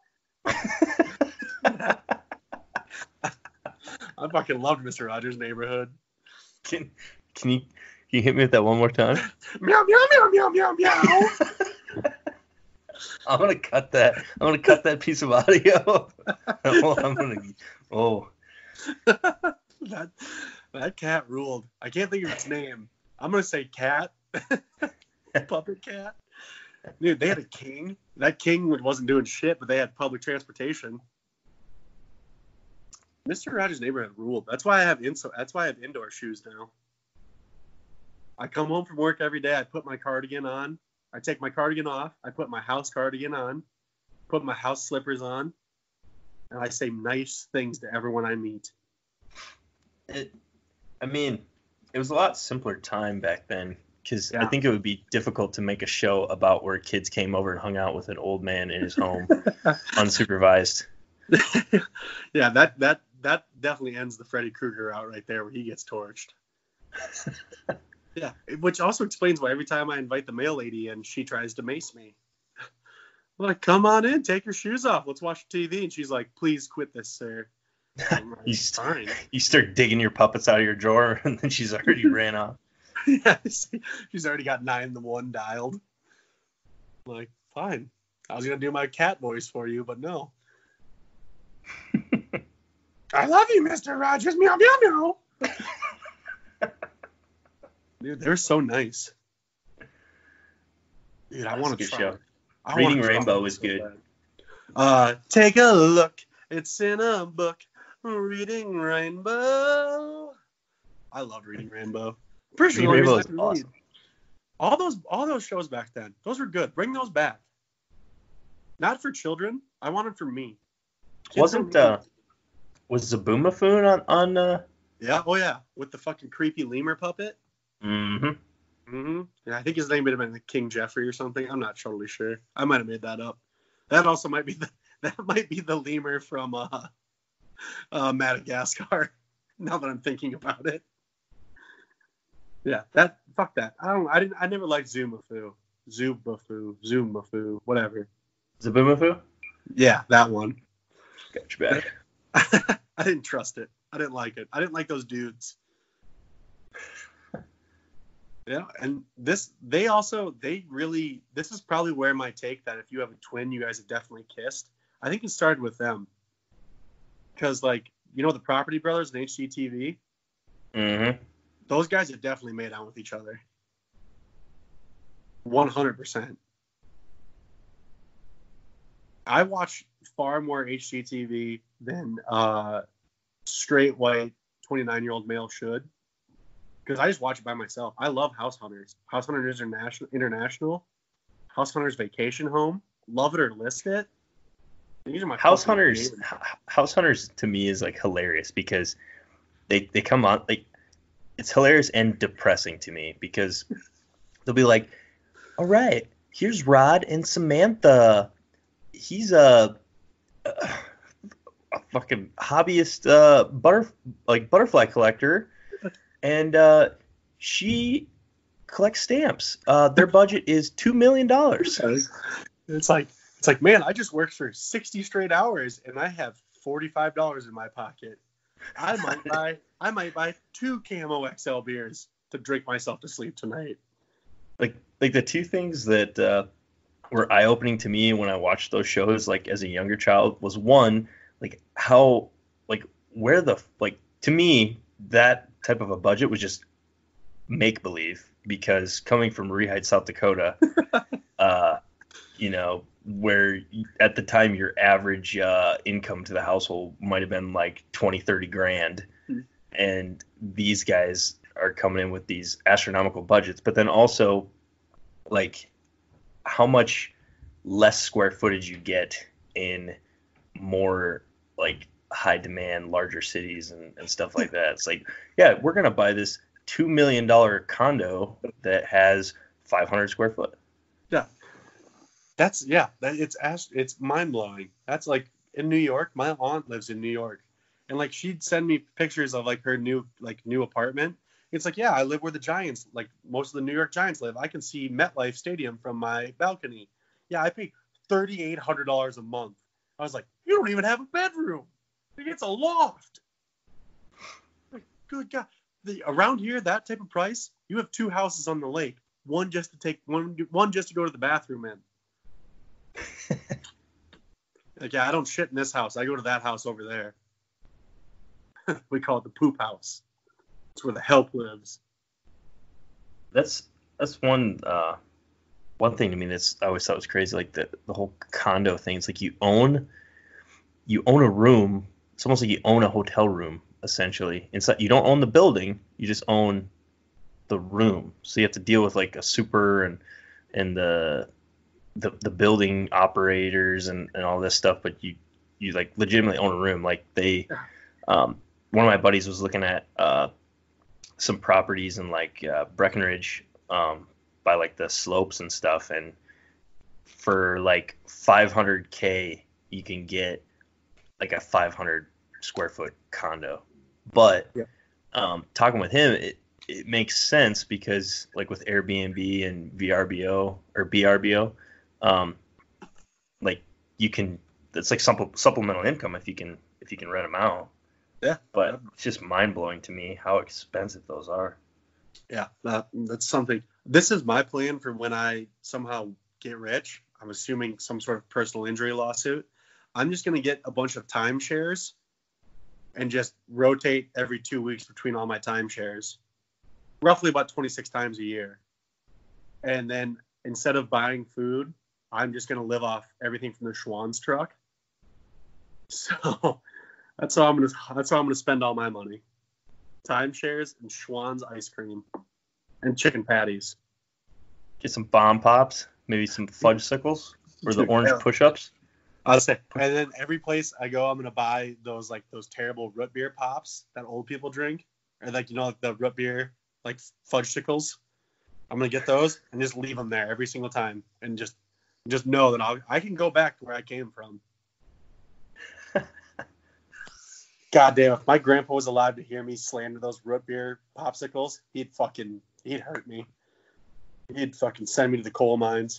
I fucking loved Mister Rogers' Neighborhood.
Can can you can you hit me with that one more time?
Meow meow meow meow meow meow.
I'm gonna cut that. I'm gonna cut that piece of audio. oh, I'm gonna. Oh.
that that cat ruled. I can't think of its name. I'm gonna say cat. Puppet cat. Dude, they had a king. That king wasn't doing shit, but they had public transportation. Mister Rogers' Neighborhood ruled. That's why I have inso- That's why I have indoor shoes now. I come home from work every day. I put my cardigan on. I take my cardigan off. I put my house cardigan on. Put my house slippers on. And I say nice things to everyone I meet.
It, I mean, it was a lot simpler time back then because
Yeah.
I think it would be difficult to make a show about where kids came over and hung out with an old man in his home unsupervised.
yeah, that that that definitely ends the Freddy Krueger out right there where he gets torched. Yeah, which also explains why every time I invite the mail lady in, she tries to mace me. I'm like, come on in, take your shoes off, let's watch T V. And she's like, please quit this, sir. I'm like,
you, st-
fine.
you start digging your puppets out of your drawer, and then she's already ran off.
Yeah, she's already got nine to one dialed. I'm like, fine. I was gonna do my cat voice for you, but no. I love you, Mister Rogers. Meow meow meow. Dude, they're so nice. Dude, I want to try.
Show.
I
Reading
wanna
Rainbow
try
is
so
good.
bad. Uh, take a look. It's in a book. Reading Rainbow. I love Reading Rainbow. Pretty sure the only
Rainbow
reason I
is
can
awesome.
read. All those, all those shows back then, those were good. Bring those back. Not for children. I want them for me. Kids
Wasn't
don't
uh, was Zaboomafoo on on? Uh...
Yeah. Oh yeah. With the fucking creepy lemur puppet.
Mm-hmm.
Mm-hmm. Yeah, I think his name might have been King Jeffrey or something. I'm not totally sure. I might have made that up. That also might be the that might be the lemur from uh, uh, Madagascar. Now that I'm thinking about it. Yeah, that fuck that. I don't. I didn't. I never liked Zoomafoo. Zoomafoo. Zoomafoo. Whatever.
Zaboomafoo?
Yeah, that one.
Got your back.
I didn't trust it. I didn't like it. I didn't like those dudes. Yeah, and this, they also, they really, this is probably where my take that if you have a twin, you guys have definitely kissed. I think it started with them. Because, like, you know, the Property Brothers and H G T V?
Mm-hmm.
Those guys have definitely made out with each other. one hundred percent. I watch far more H G T V than uh, straight white twenty-nine-year-old male should. Because I just watch it by myself. I love House Hunters. House Hunters International, International, House Hunters Vacation Home. Love it or list it. These are my
House
fucking
Hunters.
favorites.
H- House Hunters to me is like hilarious because they they come on like it's hilarious and depressing to me because they'll be like, all right, here's Rod and Samantha. He's a, a, a fucking hobbyist uh, butter like butterfly collector. And uh, she collects stamps. Uh, their budget is two million dollars.
It's like, it's like, man, I just worked for sixty straight hours and I have forty-five dollars in my pocket. I might buy, I might buy two Camo X L beers to drink myself to sleep tonight.
Like, like the two things that uh, were eye-opening to me when I watched those shows, like as a younger child, was one, like how, like where the, like to me that type of a budget was just make believe because coming from Marie Heights, South Dakota, uh, you know, where at the time your average uh, income to the household might have been like twenty, thirty grand. Mm-hmm. And these guys are coming in with these astronomical budgets, but then also like how much less square footage you get in more like high demand, larger cities and, and stuff like that. It's like, yeah, we're going to buy this two million dollars condo that has five hundred square foot.
Yeah. That's, yeah, that, it's, it's mind blowing. That's like in New York, my aunt lives in New York and like, she'd send me pictures of like her new, like new apartment. It's like, yeah, I live where the Giants, like most of the New York Giants live. I can see MetLife Stadium from my balcony. Yeah, I pay thirty-eight hundred dollars a month. I was like, you don't even have a bedroom. Like, it's a loft. Like, good God. The, around here, that type of price, you have two houses on the lake. One just to take one, one just to go to the bathroom in. Like, yeah, I don't shit in this house. I go to that house over there. We call it the poop house. It's where the help lives.
That's that's one uh, one thing to me that's I always thought was crazy. Like the, the whole condo thing. It's like you own you own a room. It's almost like you own a hotel room essentially. Inside, you don't own the building. You just own the room. So you have to deal with like a super and and the the, the building operators and, and all this stuff. But you you like legitimately own a room. Like they. Um, one of my buddies was looking at uh, some properties in like uh, Breckenridge um, by like the slopes and stuff, and for like five hundred K you can get like a five hundred square foot condo. But
yeah.
um, talking with him, it, it makes sense because like with Airbnb and V R B O or B R B O, um, like you can, it's like supple- supplemental income if you can if you can rent them out.
Yeah,
but it's just mind blowing to me how expensive those are.
Yeah, that, that's something. This is my plan for when I somehow get rich. I'm assuming some sort of personal injury lawsuit. I'm just going to get a bunch of timeshares and just rotate every two weeks between all my timeshares, roughly about twenty-six times a year. And then instead of buying food, I'm just going to live off everything from the Schwann's truck. So that's how I'm gonna. That's how I'm gonna spend all my money: timeshares and Schwann's ice cream and chicken patties.
Get some bomb pops, maybe some fudgesicles or the orange
yeah.
push-ups.
I'll say, and then every place I go, I'm gonna buy those like those terrible root beer pops that old people drink, or like you know like the root beer like fudgesicles. I'm gonna get those and just leave them there every single time, and just just know that I'll, I can go back to where I came from. God damn, if my grandpa was alive to hear me slander those root beer popsicles, he'd fucking, he'd hurt me. He'd fucking send me to the coal mines.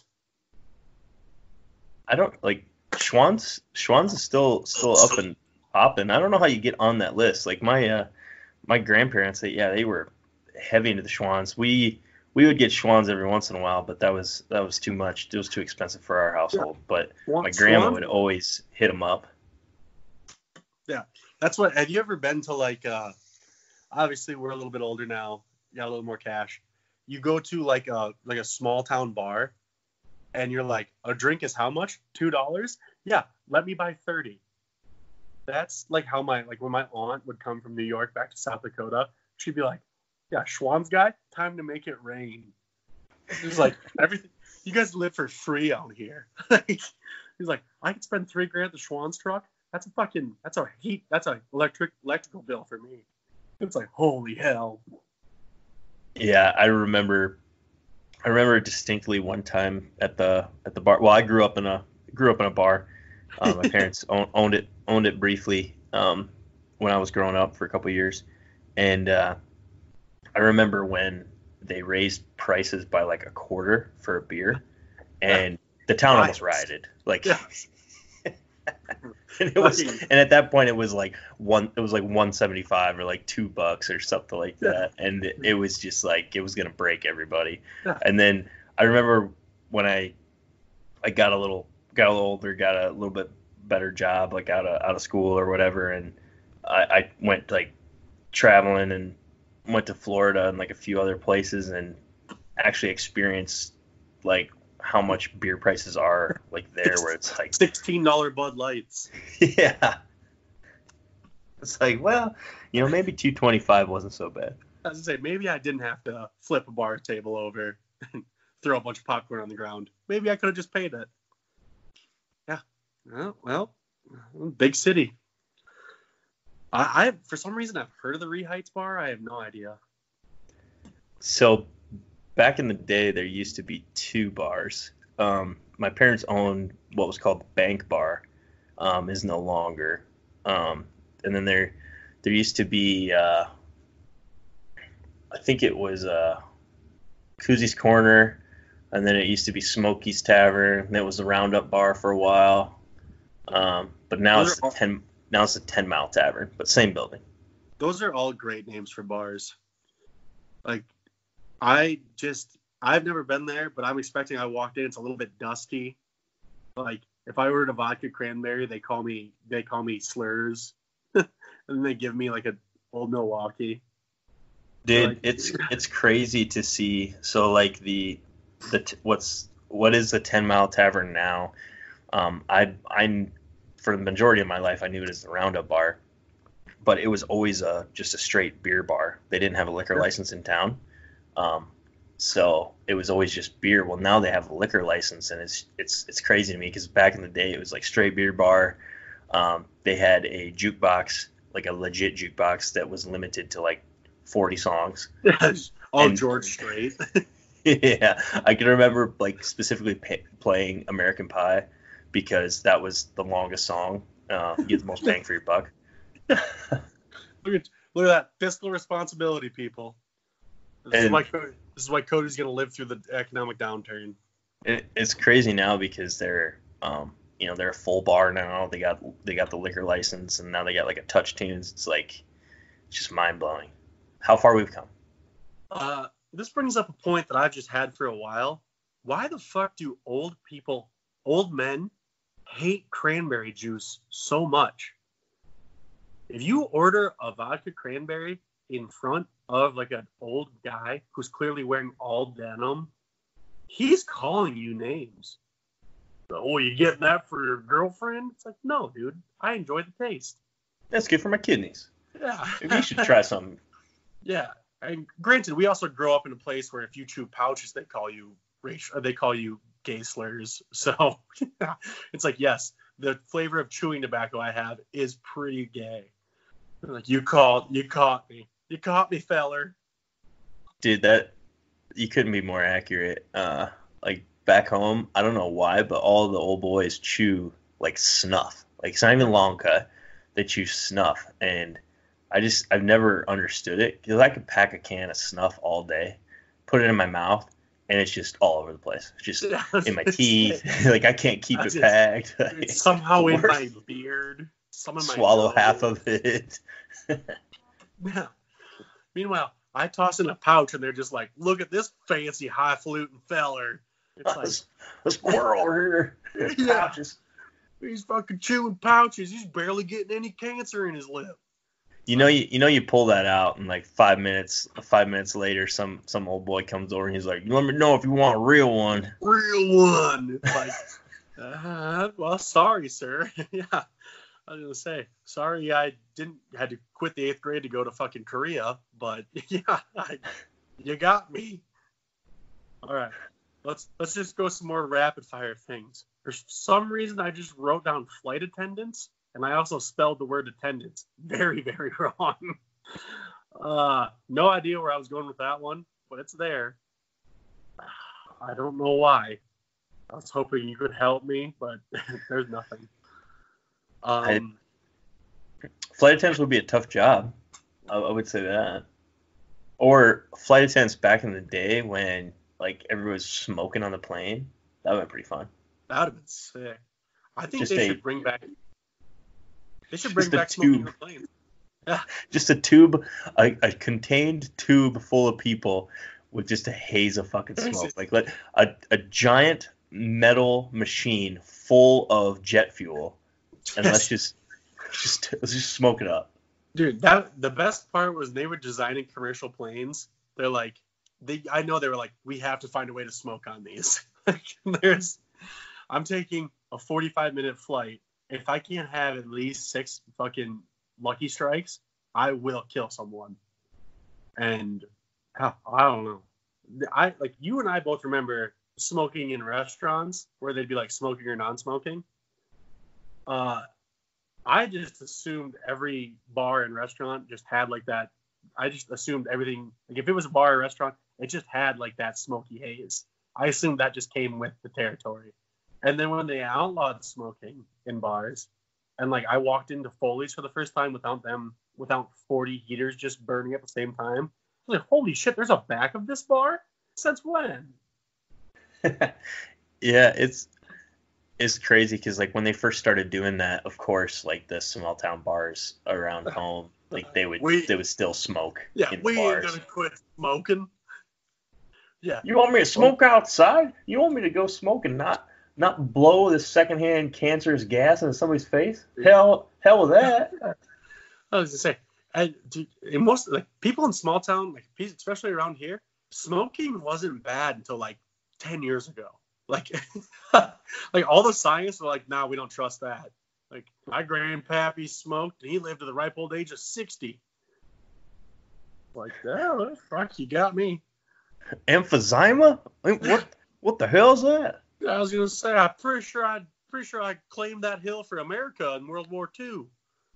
I don't, like, Schwann's, Schwann's is still still up and popping. I don't know how you get on that list. Like, my uh, my grandparents, they, yeah, they were heavy into the Schwann's. We we would get Schwann's every once in a while, but that was that was too much. It was too expensive for our household. But my grandma would always hit them up.
Yeah. That's what, have you ever been to like, uh, obviously we're a little bit older now, got a little more cash. You go to like a, like a small town bar and you're like, a drink is how much? two dollars? Yeah. Let me buy thirty. That's like how my, like when my aunt would come from New York back to South Dakota, she'd be like, yeah, Schwann's guy, time to make it rain. He's like, everything, you guys live for free out here. He's like, I could spend three grand at the Schwann's truck. That's a fucking, that's a heat, that's a electric electrical bill for me. It's like, holy hell.
Yeah, I remember, I remember distinctly one time at the at the bar. Well, I grew up in a grew up in a bar. Uh, my parents own, owned it owned it briefly um, when I was growing up for a couple of years, and uh, I remember when they raised prices by like a quarter for a beer, and the town almost rioted. Like. Yeah. And it was, and at that point it was like one, it was like one seventy-five or like two bucks or something like that, and it, it was just like it was gonna break everybody. And then I remember when I, I got a little, got a little older, got a little bit better job, like out of out of school or whatever, and I, I went like traveling and went to Florida and like a few other places and actually experienced like how much beer prices are like there, where it's like
sixteen dollars Bud Lights.
Yeah. It's like, well, you know, maybe two twenty-five wasn't so bad.
I was gonna say, maybe I didn't have to flip a bar table over and throw a bunch of popcorn on the ground. Maybe I could have just paid it. Yeah. Well, well big city. I, I for some reason I've heard of the Ree Heights bar. I have no idea.
So back in the day, there used to be two bars. Um, my parents owned what was called the Bank Bar, um, is no longer. Um, and then there, there used to be, uh, I think it was uh, Koozy's Corner, and then it used to be Smokey's Tavern. And it was the Roundup Bar for a while. Um, but now
Those
it's
are
the
all-
ten now it's the Ten Mile Tavern, but same building.
Those are all great names for bars. Like, I just, I've never been there, but I'm expecting I walked in, it's a little bit dusty. Like, if I ordered a vodka cranberry, they call me, they call me slurs. And then they give me like a old Milwaukee.
Dude,
Like-
it's it's crazy to see. So like the the t- what's what is the Ten Mile Tavern now? Um, I I for the majority of my life I knew it as the Roundup Bar, but it was always a just a straight beer bar. They didn't have a liquor
Sure.
license in town, um, so it was always just beer. Well, now they have a liquor license, and it's it's it's crazy to me because back in the day it was like straight beer bar. Um, they had a jukebox, like a legit jukebox that was limited to like forty songs.
all
And-
George Strait.
Yeah, I can remember like specifically pay, playing American Pie because that was the longest song. Uh, you get the most bang for your buck.
Look at look at that fiscal responsibility, people. This is
And-
why Cody, this is why Cody's gonna live through the economic downturn.
It, it's crazy now because they're, um, you know, they're a full bar now. They got they got the liquor license, and now they got like a touch tunes. It's like it's just mind blowing how far we've come.
Uh, this brings up a point that I've just had for a while. Why the fuck do old people, old men, hate cranberry juice so much? If you order a vodka cranberry in front of like an old guy who's clearly wearing all denim, he's calling you names. Oh, you getting that for your girlfriend? It's like, no, dude. I enjoy the taste.
That's good for my kidneys.
Yeah.
Maybe you should try something.
Yeah. And granted, we also grow up in a place where if you chew pouches, they call you racial, they call you gay slurs. So it's like, yes, the flavor of chewing tobacco I have is pretty gay. Like, you called, you caught me, you caught me, feller.
Dude, that you couldn't be more accurate. Uh, like back home, I don't know why, but all the old boys chew like snuff. Like it's not even long cut. They chew snuff, and I just I've never understood it because I could pack a can of snuff all day, put it in my mouth, and it's just all over the place. It's just in my teeth. Like I can't keep
I
it
just-
packed.
It's somehow
the
in
worst.
my beard. Some in my
Swallow
nose.
half of it.
Yeah. Meanwhile, I toss in a pouch and they're just like, look at this fancy highfalutin feller. It's like,
A squirrel here.
Yeah.
Pouches.
he's fucking chewing pouches. He's barely getting any cancer in his lip.
You know, you, you know, you pull that out, and like five minutes, five minutes later, some some old boy comes over and he's like, "Let me know if you want a real one."
Real one. Like, uh, well, sorry, sir. Yeah. I was gonna say, sorry, I didn't had to quit the eighth grade to go to fucking Korea, but yeah, I, you got me. All right, let's let's just go some more rapid fire things. For some reason, I just wrote down flight attendants, and I also spelled the word attendance very, very wrong. Uh, no idea where I was going with that one, but it's there. I don't know why. I was hoping you could help me, but there's nothing. Um,
Flight attendants would be a tough job. I, I would say that. Or flight attendants back in the day when like everyone was smoking on the plane. That would have been pretty fun.
that would have been sick. I think
Just
they
a-
should bring back. They should bring
just a
back smoking
tube.
on planes.
Just a tube, a, a contained tube full of people with just a haze of fucking smoke. Like let a, a giant metal machine full of jet fuel, and let's just just let's just smoke it up.
Dude, that the best part was they were designing commercial planes. They're like, they I know they were like, we have to find a way to smoke on these. Like, there's, I'm taking a forty-five minute flight. If I can't have at least six fucking Lucky Strikes, I will kill someone. And I I don't know. I like you and I both remember smoking in restaurants where they'd be like smoking or non-smoking. Uh, I just assumed every bar and restaurant just had like that. I just assumed everything. Like if it was a bar or restaurant, it just had like that smoky haze. I assumed that just came with the territory. And then when they outlawed smoking in bars, and like I walked into Foley's for the first time without them, without forty heaters just burning at the same time, Like, holy shit, there's a back of this bar? Since when?
Yeah, it's it's crazy because like when they first started doing that, of course, like the small town bars around home, like they would
we,
they would still smoke
yeah,
in the
we ain't
bars.
gonna quit smoking. Yeah.
You want me to smoke outside? You want me to go smoke and not not blow this secondhand cancerous gas into somebody's face? Hell, hell with that.
I was gonna say, I, dude, in most like people in small town, like especially around here, smoking wasn't bad until like ten years ago. Like, like all the scientists were like, nah, we don't trust that. Like my grandpappy smoked, and he lived to the ripe old age of sixty. Like, yeah, fuck, you got me.
Emphysema? What what the hell's that?
I was gonna say, I'm pretty sure I pretty sure I claimed that hill for America in World War Two.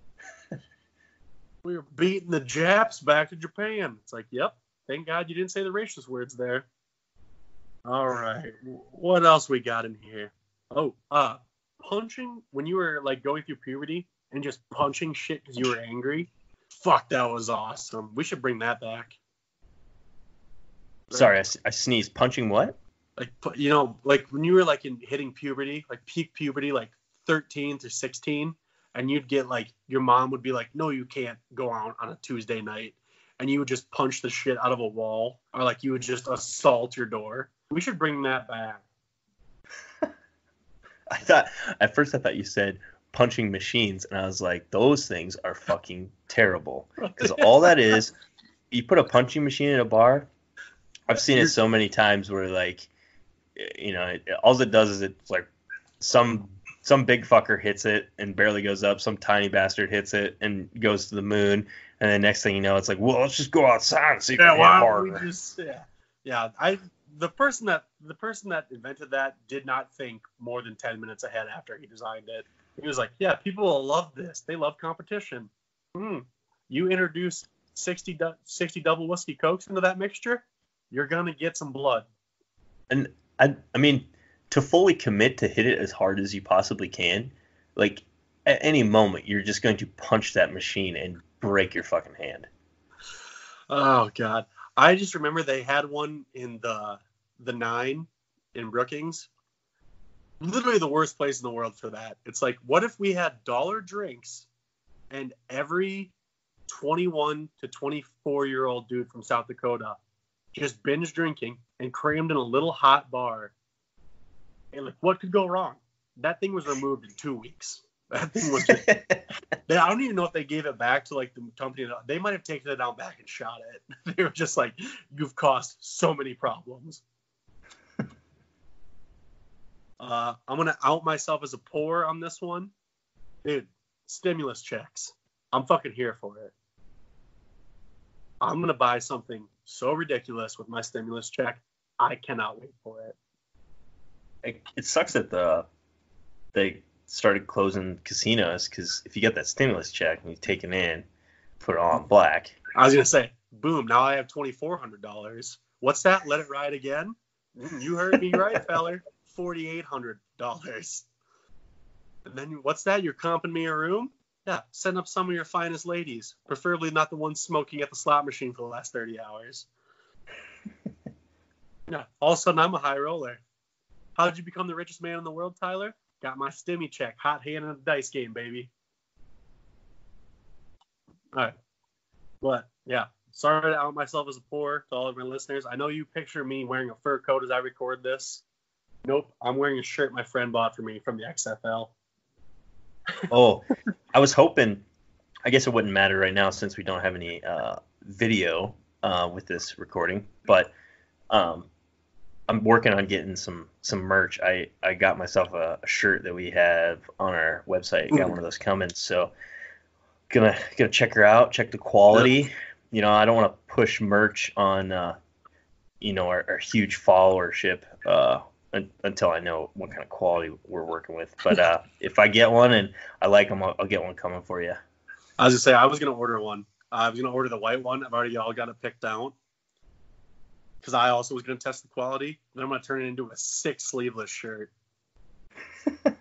We were beating the Japs back to Japan. It's like, yep. Thank God you didn't say the racist words there. All right. What else we got in here? Oh, uh, punching when you were like going through puberty and just punching shit because you were angry. Fuck, that was awesome. We should bring that back.
Sorry, I, I sneezed. Punching what?
Like, you know, like when you were like in hitting puberty, like peak puberty, like thirteen to sixteen, and you'd get like, your mom would be like, no, you can't go out on a Tuesday night. And you would just punch the shit out of a wall, or like you would just assault your door. We should bring that back.
I thought, at first I thought you said punching machines, and I was like, those things are fucking terrible. Because all that is, you put a punching machine in a bar. I've seen it so many times where like, you know, it, all it does is it's like some some big fucker hits it and barely goes up. Some tiny bastard hits it and goes to the moon. And then next thing you know, it's like, well, let's just go outside and see if
yeah,
we can hit harder.
We just, yeah, yeah. I the person that the person that invented that did not think more than ten minutes ahead after he designed it. He was like, yeah, people will love this. They love competition. Hmm. You introduce sixty, sixty double whiskey cokes into that mixture, you're gonna get some blood.
And I, I mean, to fully commit to hit it as hard as you possibly can, like at any moment, you're just going to punch that machine and break your fucking hand.
Oh God, I just remember they had one in the the nine in Brookings. Literally the worst place in the world for that. It's like, what if we had dollar drinks and every twenty-one to twenty-four year old dude from South Dakota just binge drinking and crammed in a little hot bar? And like, what could go wrong? That thing was removed in two weeks. That thing was just, they, I don't even know if they gave it back to like the company. They might have taken it out back and shot it. They were just like, you've caused so many problems. uh, I'm going to out myself as a poor on this one. Dude, stimulus checks. I'm fucking here for it. I'm going to buy something so ridiculous with my stimulus check. I cannot wait for it.
It, it sucks that the they started closing casinos, because if you get that stimulus check and you take it in, put it on black.
I was going to say, boom, now I have twenty-four hundred dollars. What's that? Let it ride again? You heard me right, feller. forty-eight hundred dollars. And then what's that? You're comping me a room? Yeah, send up some of your finest ladies, preferably not the ones smoking at the slot machine for the last thirty hours. Yeah, all of a sudden I'm a high roller. How did you become the richest man in the world, Tyler? Got my stimmy check, hot hand in the dice game, baby. All right, but yeah, sorry to out myself as a poor to all of my listeners. I know you picture me wearing a fur coat as I record this. Nope, I'm wearing a shirt my friend bought for me from the X F L.
Oh, I was hoping, I guess it wouldn't matter right now since we don't have any uh, video uh, with this recording, but um, I'm working on getting some, some merch. I, I got myself a, a shirt that we have on our website. Got one of those coming, so gonna gonna check her out, check the quality. Yep. You know, I don't want to push merch on, uh, you know, our, our huge followership uh, un- until I know what kind of quality we're working with. But uh, if I get one and I like them, I'll, I'll get one coming for you.
I was gonna say I was gonna order one. I was gonna order the white one. I've already all got it picked out because I also was gonna test the quality. Then I'm gonna turn it into a sick sleeveless shirt.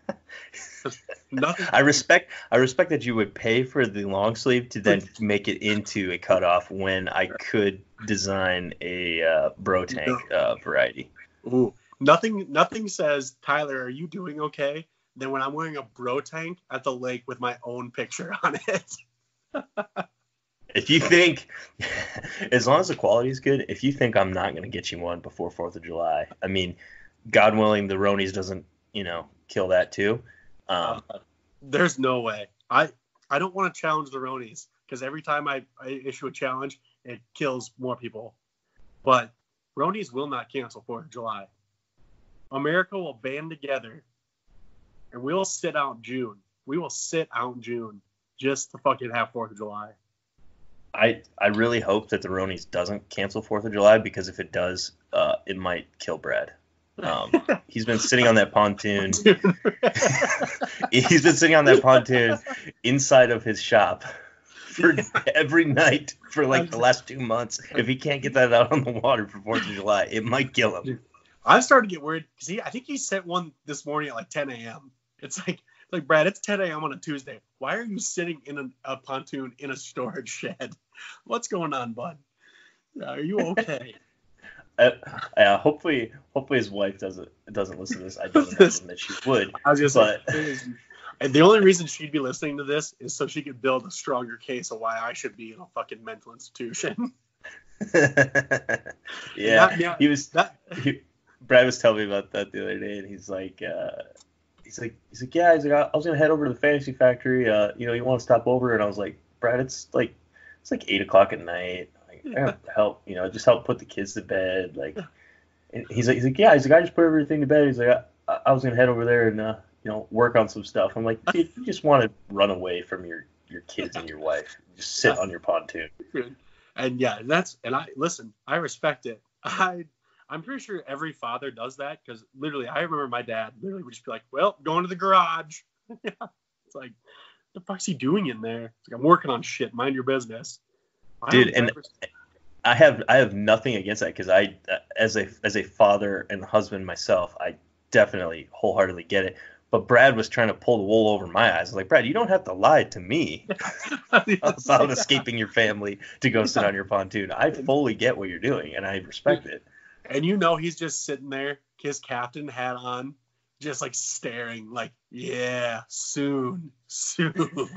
Nothing.
I respect I respect that you would pay for the long sleeve to then make it into a cutoff when I could design a uh, bro tank uh, variety.
Ooh, nothing nothing says, Tyler, are you doing okay? Than when I'm wearing a bro tank at the lake with my own picture on it.
If you think, as long as the quality is good, if you think I'm not going to get you one before fourth of July, I mean, God willing, the Ronies doesn't, you know, kill that too. Um,
uh, there's no way. I I don't want to challenge the Ronies because every time I, I issue a challenge, it kills more people. But Ronies will not cancel fourth of July. America will band together, and we'll sit out June. We will sit out June just to fucking have fourth of July.
I I really hope that the Ronies doesn't cancel fourth of July because if it does, uh, it might kill Brad. Um, he's been sitting on that pontoon. He's been sitting on that pontoon inside of his shop for every night for like the last two months. If he can't get that out on the water for fourth of July, it might kill him.
I'm starting to get worried because he, I think he sent one this morning at like ten a.m. It's like, like Brad, it's ten a.m. on a Tuesday. Why are you sitting in a, a pontoon in a storage shed? What's going on, bud? Are you okay?
Uh, uh, hopefully, hopefully his wife doesn't doesn't listen to this. I don't imagine that she would.
I was just
but...
like, and the only reason she'd be listening to this is so she could build a stronger case of why I should be in a fucking mental institution.
yeah,
not, yeah,
he was.
that,
he, Brad was telling me about that the other day, and he's like, uh, he's like, he's like, yeah, he's like, I was gonna head over to the Fantasy Factory. Uh, you know, you want to stop over? And I was like, Brad, it's like, it's like eight o'clock at night. Like, I gotta help, you know, just help put the kids to bed. Like, and he's like, he's like, yeah, he's like, I just put everything to bed. He's like, I, I was gonna head over there and, uh, you know, work on some stuff. I'm like, dude, you just want to run away from your your kids and your wife, just sit on your pontoon.
And yeah, that's and I listen, I respect it. I. I'm pretty sure every father does that because literally, I remember my dad literally would just be like, well, going to the garage. It's like, what the fuck's he doing in there? It's like, I'm working on shit. Mind your business.
Dude, and I have I have nothing against that because I, as a as a father and husband myself, I definitely wholeheartedly get it. But Brad was trying to pull the wool over my eyes. I was like, Brad, you don't have to lie to me about escaping your family to go sit on your pontoon. I fully get what you're doing, and I respect it.
And you know he's just sitting there, his captain hat on, just like staring, like, yeah, soon, soon.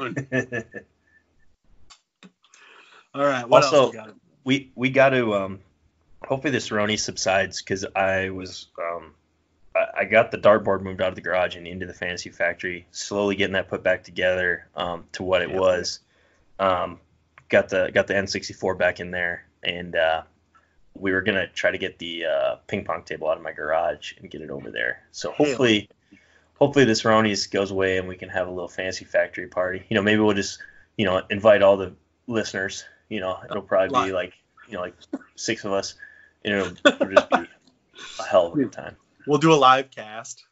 All right. What
also,
else we got?
We we got to um, hopefully this Roni subsides because I was um, I, I got the dartboard moved out of the garage and into the Fantasy Factory, slowly getting that put back together um, to what it yeah, was. Um, got the got the N sixty-four back in there and. Uh, We were gonna try to get the uh, ping pong table out of my garage and get it over there. So hopefully, hopefully this Ronies goes away and we can have a little Fantasy Factory party. You know, maybe we'll just, you know, invite all the listeners. You know, it'll probably be like, you know, like six of us, and it'll, it'll just be a hell of a good time.
We'll do a live cast.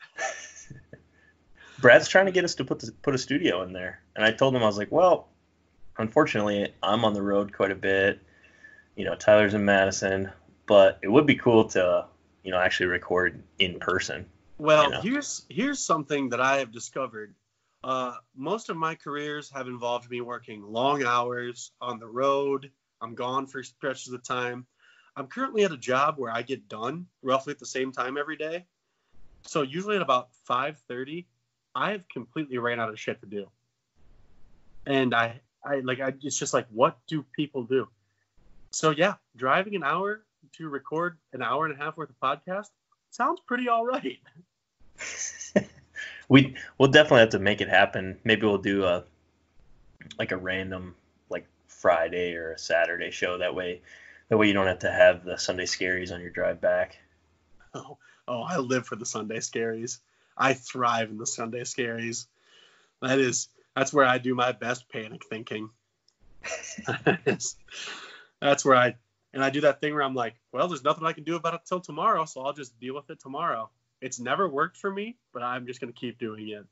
Brad's trying to get us to put the, put a studio in there, and I told him I was like, well, unfortunately, I'm on the road quite a bit. You know, Tyler's in Madison, but it would be cool to, you know, actually record in person.
Well,
you know?
here's here's something that I have discovered. Uh, most of my careers have involved me working long hours on the road. I'm gone for stretches of time. I'm currently at a job where I get done roughly at the same time every day. So usually at about five thirty, I have completely ran out of shit to do. And I, I like, I, it's just like, what do people do? So yeah, driving an hour to record an hour and a half worth of podcast sounds pretty all right.
we we'll definitely have to make it happen. Maybe we'll do a like a random like Friday or a Saturday show. That way, that way you don't have to have the Sunday scaries on your drive back.
Oh, oh, I live for the Sunday scaries. I thrive in the Sunday scaries. That is, that's where I do my best panic thinking. That's where I, and I do that thing where I'm like, well, there's nothing I can do about it till tomorrow, so I'll just deal with it tomorrow. It's never worked for me, but I'm just going to keep doing it.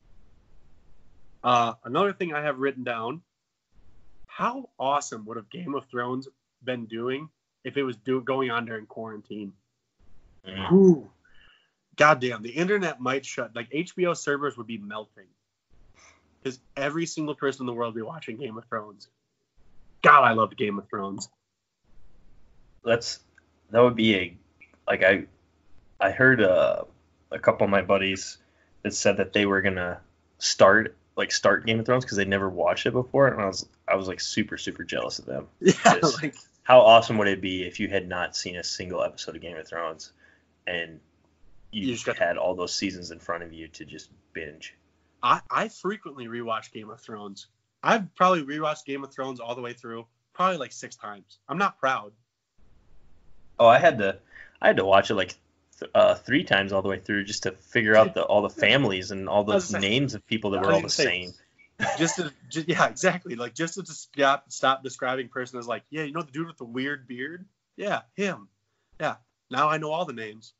Uh, another thing I have written down, how awesome would have Game of Thrones been doing if it was do, going on during quarantine? Mm. Ooh. goddamn, the internet might shut. Like H B O servers would be melting because every single person in the world would be watching Game of Thrones. God, I love Game of Thrones.
That's that would be a like I I heard uh, a couple of my buddies that said that they were gonna start like start Game of Thrones because they never watched it before, and I was I was like super super jealous of them.
Yeah, like
how awesome would it be if you had not seen a single episode of Game of Thrones and you, you just got had all those seasons in front of you to just binge?
I, I frequently rewatch Game of Thrones. I've probably rewatched Game of Thrones all the way through, probably like six times. I'm not proud.
Oh, I had to, I had to watch it like th- uh, three times all the way through just to figure out the all the families and all the names of people that were all the same.
Just to, just, yeah, exactly. Like just to stop, stop describing person as like, yeah, you know the dude with the weird beard? Yeah, him. Yeah. Now I know all the names.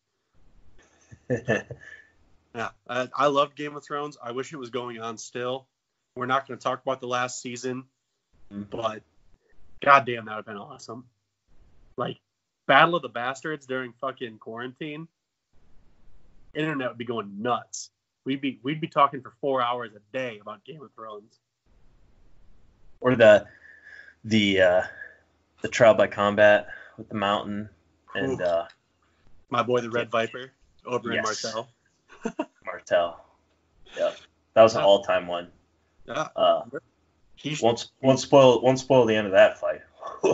Yeah, I, I loved Game of Thrones. I wish it was going on still. We're not going to talk about the last season, but goddamn, that would have been awesome. Like, Battle of the Bastards during fucking quarantine, internet would be going nuts. We'd be we'd be talking for four hours a day about Game of Thrones.
Or the the uh, the trial by combat with the mountain and uh,
my boy the Red Viper over yes. in Martell.
Martell. Yeah, that was an all-time one.
Yeah.
Uh, won't won't spoil won't spoil the end of that fight.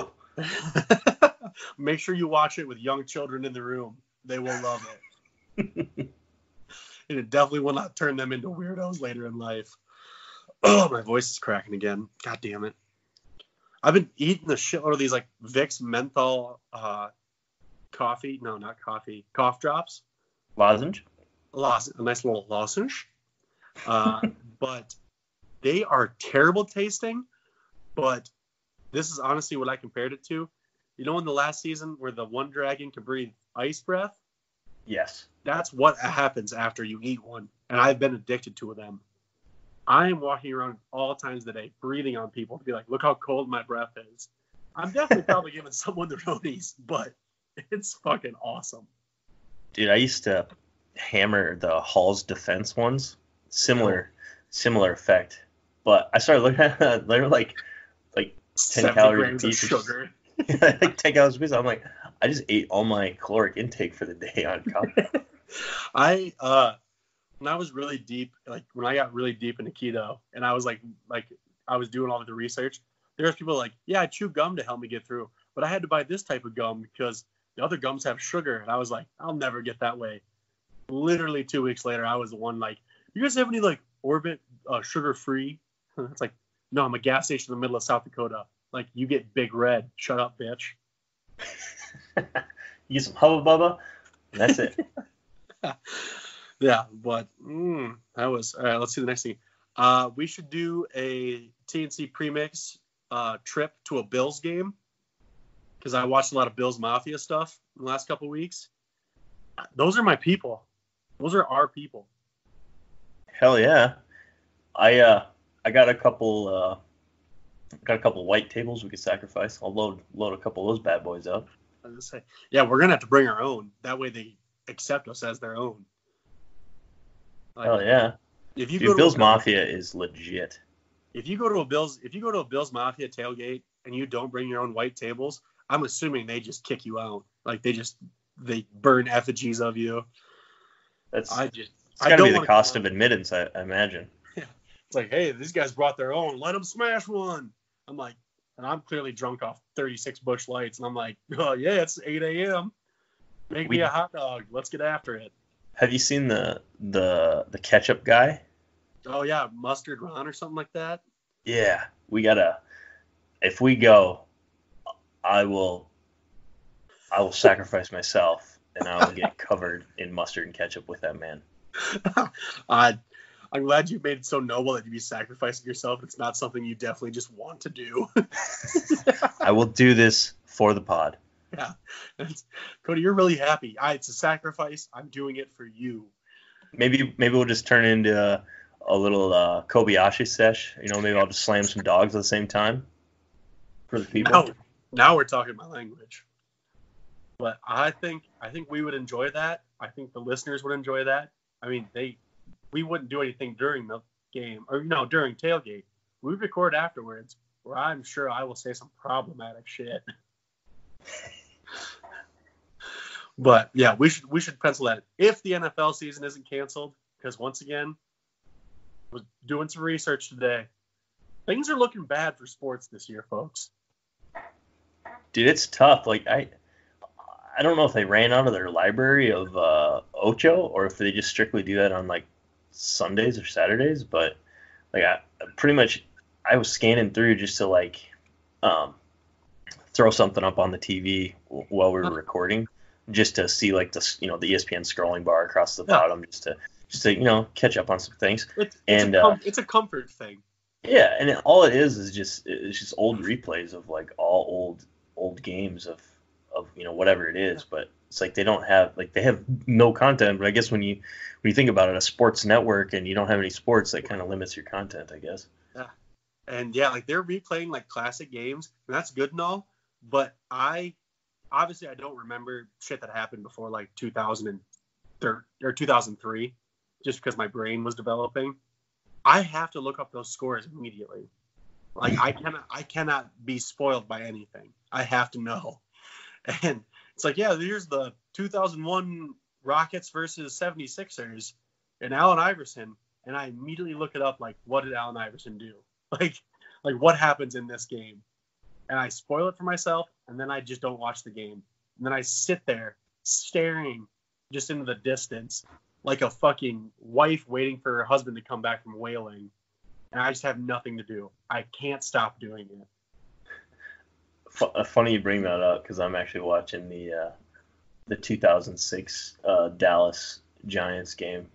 Make sure you watch it with young children in the room. They will love it. And it definitely will not turn them into weirdos later in life. Oh, my voice is cracking again. God damn it. I've been eating the shitload of these like Vicks menthol uh, coffee. No, not coffee. Cough drops.
Lozenge.
Los- a nice little lozenge. Uh, but they are terrible tasting. But this is honestly what I compared it to. You know in the last season where the one dragon can breathe ice breath?
Yes.
That's what happens after you eat one. And I've been addicted to them. I am walking around all times of the day, breathing on people to be like, look how cold my breath is. I'm definitely probably giving someone the roadies, but it's fucking awesome.
Dude, I used to hammer the Hall's Defense ones. Similar oh. similar effect. But I started looking at it, they were like like ten calories
of sugar.
Like ten calories a piece. I'm like, I just ate all my caloric intake for the day on coffee.
I uh when I was really deep, like when I got really deep into keto, and I was like, like I was doing all of the research. There was people like, yeah, I chew gum to help me get through, but I had to buy this type of gum because the other gums have sugar, and I was like, I'll never get that way. Literally two weeks later, I was the one like, you guys have any like Orbit uh, sugar free? It's like, no, I'm a gas station in the middle of South Dakota. Like, you get Big Red. Shut up, bitch.
You get some Hubba Bubba, and that's it.
Yeah, but mm, that was all right. Let's see the next thing. Uh, we should do a T N C premix uh, trip to a Bills game because I watched a lot of Bills Mafia stuff in the last couple of weeks. Those are my people. Those are our people.
Hell yeah! I uh I got a couple uh got a couple white tables we could sacrifice. I'll load load a couple of those bad boys up.
I was gonna say, yeah, we're gonna have to bring our own. That way they accept us as their own.
Like, hell yeah!
If you
Dude,
go to
Bills
a,
Mafia is legit.
If you go to a Bills, if you go to a Bills Mafia tailgate and you don't bring your own white tables, I'm assuming they just kick you out. Like they just they burn effigies of you.
That's
I just.
It's got to be the cost of admittance, I, I imagine.
Yeah, it's like, hey, these guys brought their own. Let them smash one. I'm like, and I'm clearly drunk off thirty-six Busch Lights, and I'm like, oh yeah, it's eight a.m. Make we, me a hot dog. Let's get after it.
Have you seen the the the ketchup guy?
Oh yeah, Mustard Ron or something like that.
Yeah, we gotta. If we go, I will. I will sacrifice myself, and I will get covered in mustard and ketchup with that man.
uh, I'm glad you made it so noble that you'd be sacrificing yourself. It's not something you definitely just want to do.
I will do this for the pod.
Yeah. Cody, you're really happy. I, it's a sacrifice. I'm doing it for you.
Maybe maybe we'll just turn it into a, a little uh, Kobayashi sesh. You know, maybe I'll just slam some dogs at the same time for the people.
Now, now we're talking my language. But I think I think we would enjoy that. I think the listeners would enjoy that. I mean, they we wouldn't do anything during the game or no during tailgate. We'd record afterwards, where I'm sure I will say some problematic shit. But yeah, we should we should pencil that if the N F L season isn't canceled, because once again, I was doing some research today. Things are looking bad for sports this year, folks.
Dude, it's tough. Like I, I don't know if they ran out of their library of uh, Ocho or if they just strictly do that on like Sundays or Saturdays. But like I pretty much, I was scanning through just to like um, throw something up on the T V while we were recording, just to see like the you know the E S P N scrolling bar across the
Yeah.
bottom, just to just to you know catch up on some things.
It's, it's
and
a com-
uh,
it's a comfort thing.
Yeah, and it, all it is is just it's just old replays of like all old old games of of you know whatever it is. But it's like they don't have like they have no content. But I guess when you when you think about it, a sports network and you don't have any sports, that kind of limits your content, I guess.
Yeah, and yeah, like they're replaying like classic games, and that's good and all. But I obviously I don't remember shit that happened before like two thousand three or two thousand three, just because my brain was developing. I have to look up those scores immediately. Like I cannot, I cannot be spoiled by anything. I have to know. And it's like, yeah, here's the two thousand one Rockets versus seventy-sixers and Allen Iverson, and I immediately look it up. Like, what did Allen Iverson do? Like, like what happens in this game? And I spoil it for myself, and then I just don't watch the game. And then I sit there staring just into the distance, like a fucking wife waiting for her husband to come back from whaling, and I just have nothing to do. I can't stop doing it.
F- funny you bring that up because I'm actually watching the uh, the two thousand six uh, Dallas Giants game.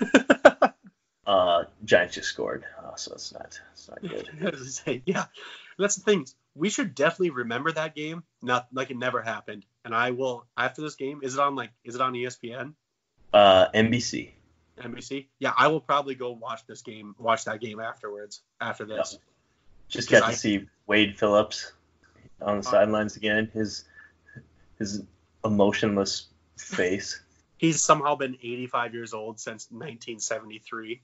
uh, Giants just scored, uh, so it's not it's not good.
Yeah, that's the thing. We should definitely remember that game, not like it never happened. And I will after this game. Is it on like? Is it on E S P N?
Uh, N B C.
N B C. Yeah, I will probably go watch this game, watch that game afterwards. After this,
Yep. Just got to
I,
see Wade Phillips on the uh, sidelines again. His his emotionless face.
He's somehow been eighty-five years old since nineteen seventy-three.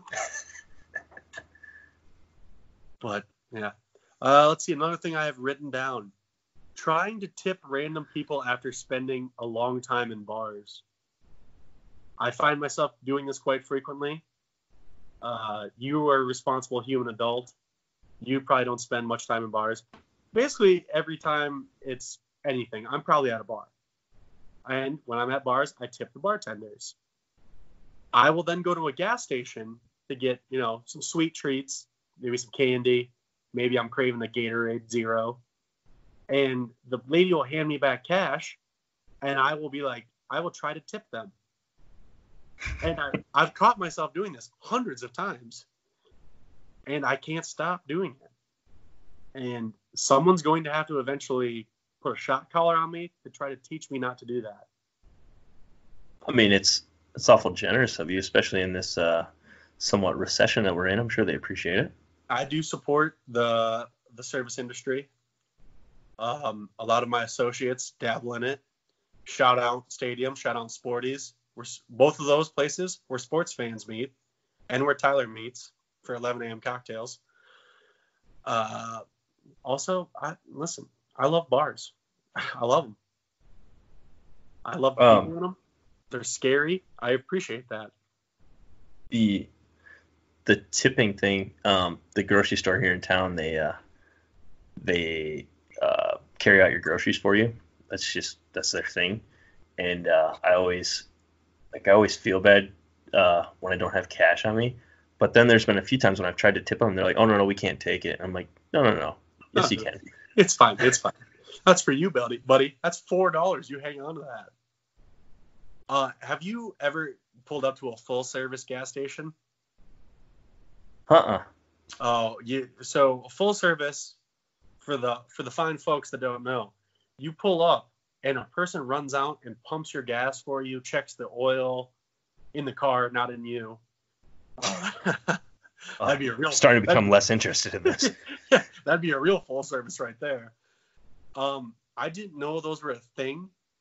But yeah, uh, let's see. Another thing I have written down: trying to tip random people after spending a long time in bars. I find myself doing this quite frequently. Uh, you are a responsible human adult. You probably don't spend much time in bars. Basically, every time it's anything, I'm probably at a bar. And when I'm at bars, I tip the bartenders. I will then go to a gas station to get, you know, some sweet treats, maybe some candy. Maybe I'm craving a Gatorade Zero. And the lady will hand me back cash, and I will be like, I will try to tip them. And I, I've caught myself doing this hundreds of times, and I can't stop doing it. And someone's going to have to eventually put a shot collar on me to try to teach me not to do that.
I mean, it's it's awful generous of you, especially in this uh, somewhat recession that we're in. I'm sure they appreciate it.
I do support the the service industry. Um, a lot of my associates dabble in it. Shout out Stadium, shout out Sporties. We're both of those places where sports fans meet, and where Tyler meets for eleven a.m. cocktails. Uh, also, I listen. I love bars. I love them. I love the
um,
people in them. They're scary. I appreciate that.
The the tipping thing. Um, the grocery store here in town, they uh, they uh, carry out your groceries for you. That's just that's their thing, and uh, I always. Like, I always feel bad uh, when I don't have cash on me. But then there's been a few times when I've tried to tip them, and they're like, oh, no, no, we can't take it. And I'm like, no, no, no. Yes, you can.
It's fine. It's fine. That's for you, buddy. Buddy, that's four dollars. You hang on to that. Uh, have you ever pulled up to a full-service gas station?
Uh-uh.
Oh, you. So, full service, for the for the fine folks that don't know, you pull up, and a person runs out and pumps your gas for you, checks the oil in the car, not in you. Uh, that'd be a real.
Starting to become less interested in this.
That'd be a real full service right there. Um, I didn't know those were a thing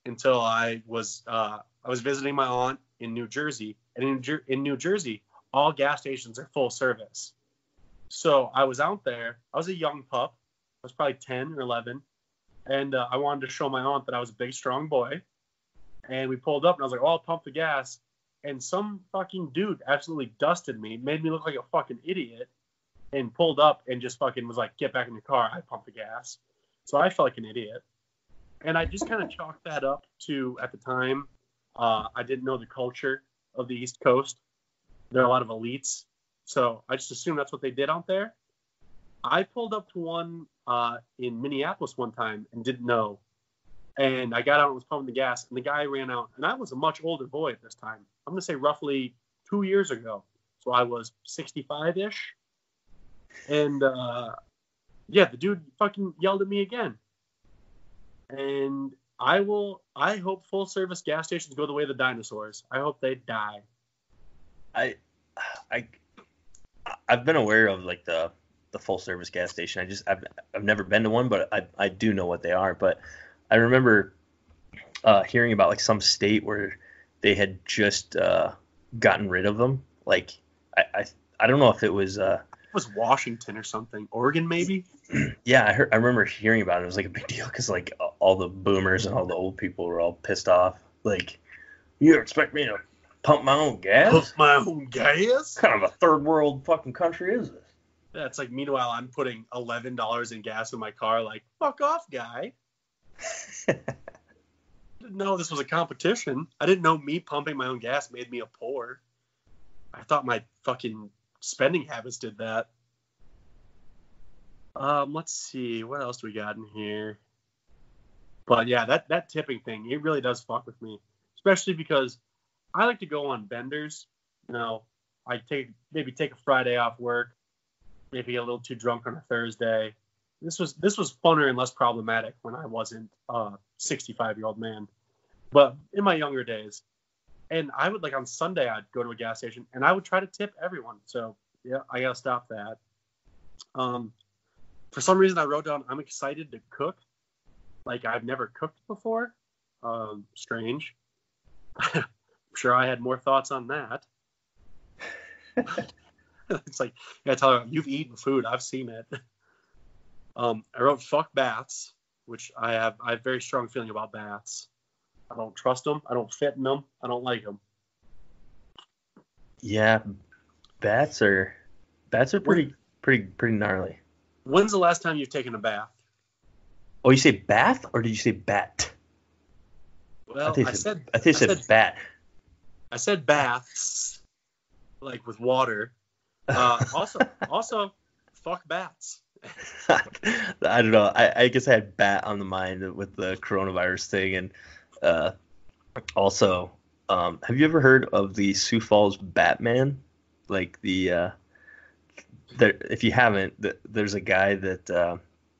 until I was uh, I was visiting my aunt in New Jersey, and in, Jer- in New Jersey, all gas stations are full service. So I was out there. I was a young pup. I was probably ten or eleven, and uh, I wanted to show my aunt that I was a big, strong boy. And we pulled up, and I was like, "Oh, I'll pump the gas." And some fucking dude absolutely dusted me, made me look like a fucking idiot, and pulled up and just fucking was like, "Get back in the car." I pumped the gas. So I felt like an idiot. And I just kind of chalked that up to, at the time, uh, I didn't know the culture of the East Coast. There are a lot of elites. So I just assumed that's what they did out there. I pulled up to one uh, in Minneapolis one time and didn't know. And I got out and was pumping the gas, and the guy ran out. And I was a much older boy at this time. I'm going to say roughly two years ago. So I was sixty-five-ish. And, uh, yeah, the dude fucking yelled at me again. And I will, I hope full service gas stations go the way of the dinosaurs. I hope they die.
I, I, I've been aware of like the, the full service gas station. I just, I've, I've never been to one, but I, I do know what they are. But I remember uh, hearing about like some state where they had just uh, gotten rid of them. Like, I, I, I don't know if it was, uh,
It was Washington or something. Oregon, maybe?
Yeah, I heard. I remember hearing about it. It was like a big deal because like all the boomers and all the old people were all pissed off. Like, you expect me to pump my own gas?
Pump my own gas?
What kind of a third world fucking country is this?
Yeah, it's like, meanwhile, I'm putting eleven dollars in gas in my car. Like, fuck off, guy. Didn't know this was a competition. I didn't know me pumping my own gas made me a poor. I thought my fucking spending habits did that. Um, let's see. What else do we got in here? But yeah, that, that tipping thing, it really does fuck with me. Especially because I like to go on benders. You know, I take maybe take a Friday off work, maybe get a little too drunk on a Thursday. This was this was funner and less problematic when I wasn't a sixty-five-year-old man. But in my younger days, and I would, like, on Sunday, I'd go to a gas station, and I would try to tip everyone. So, yeah, I got to stop that. Um, for some reason, I wrote down, I'm excited to cook. Like, I've never cooked before. Um, strange. I'm sure I had more thoughts on that. It's like, yeah, tell her, you've eaten food. I've seen it. Um, I wrote fuck bats, which I have, I have a very strong feeling about bats. I don't trust them. I don't fit in them. I don't like them.
Yeah, bats are bats are pretty pretty pretty gnarly.
When's the last time you've taken a bath?
Oh, you say bath or did you say bat?
Well,
I, think
I said
I think you said, said bat.
I said baths, like with water. Uh, also, also, fuck bats.
I don't know. I, I guess I had bat on the mind with the coronavirus thing, and uh, also, um, have you ever heard of the Sioux Falls Batman? Like the, uh, there, if you haven't, the, there's a guy that, uh,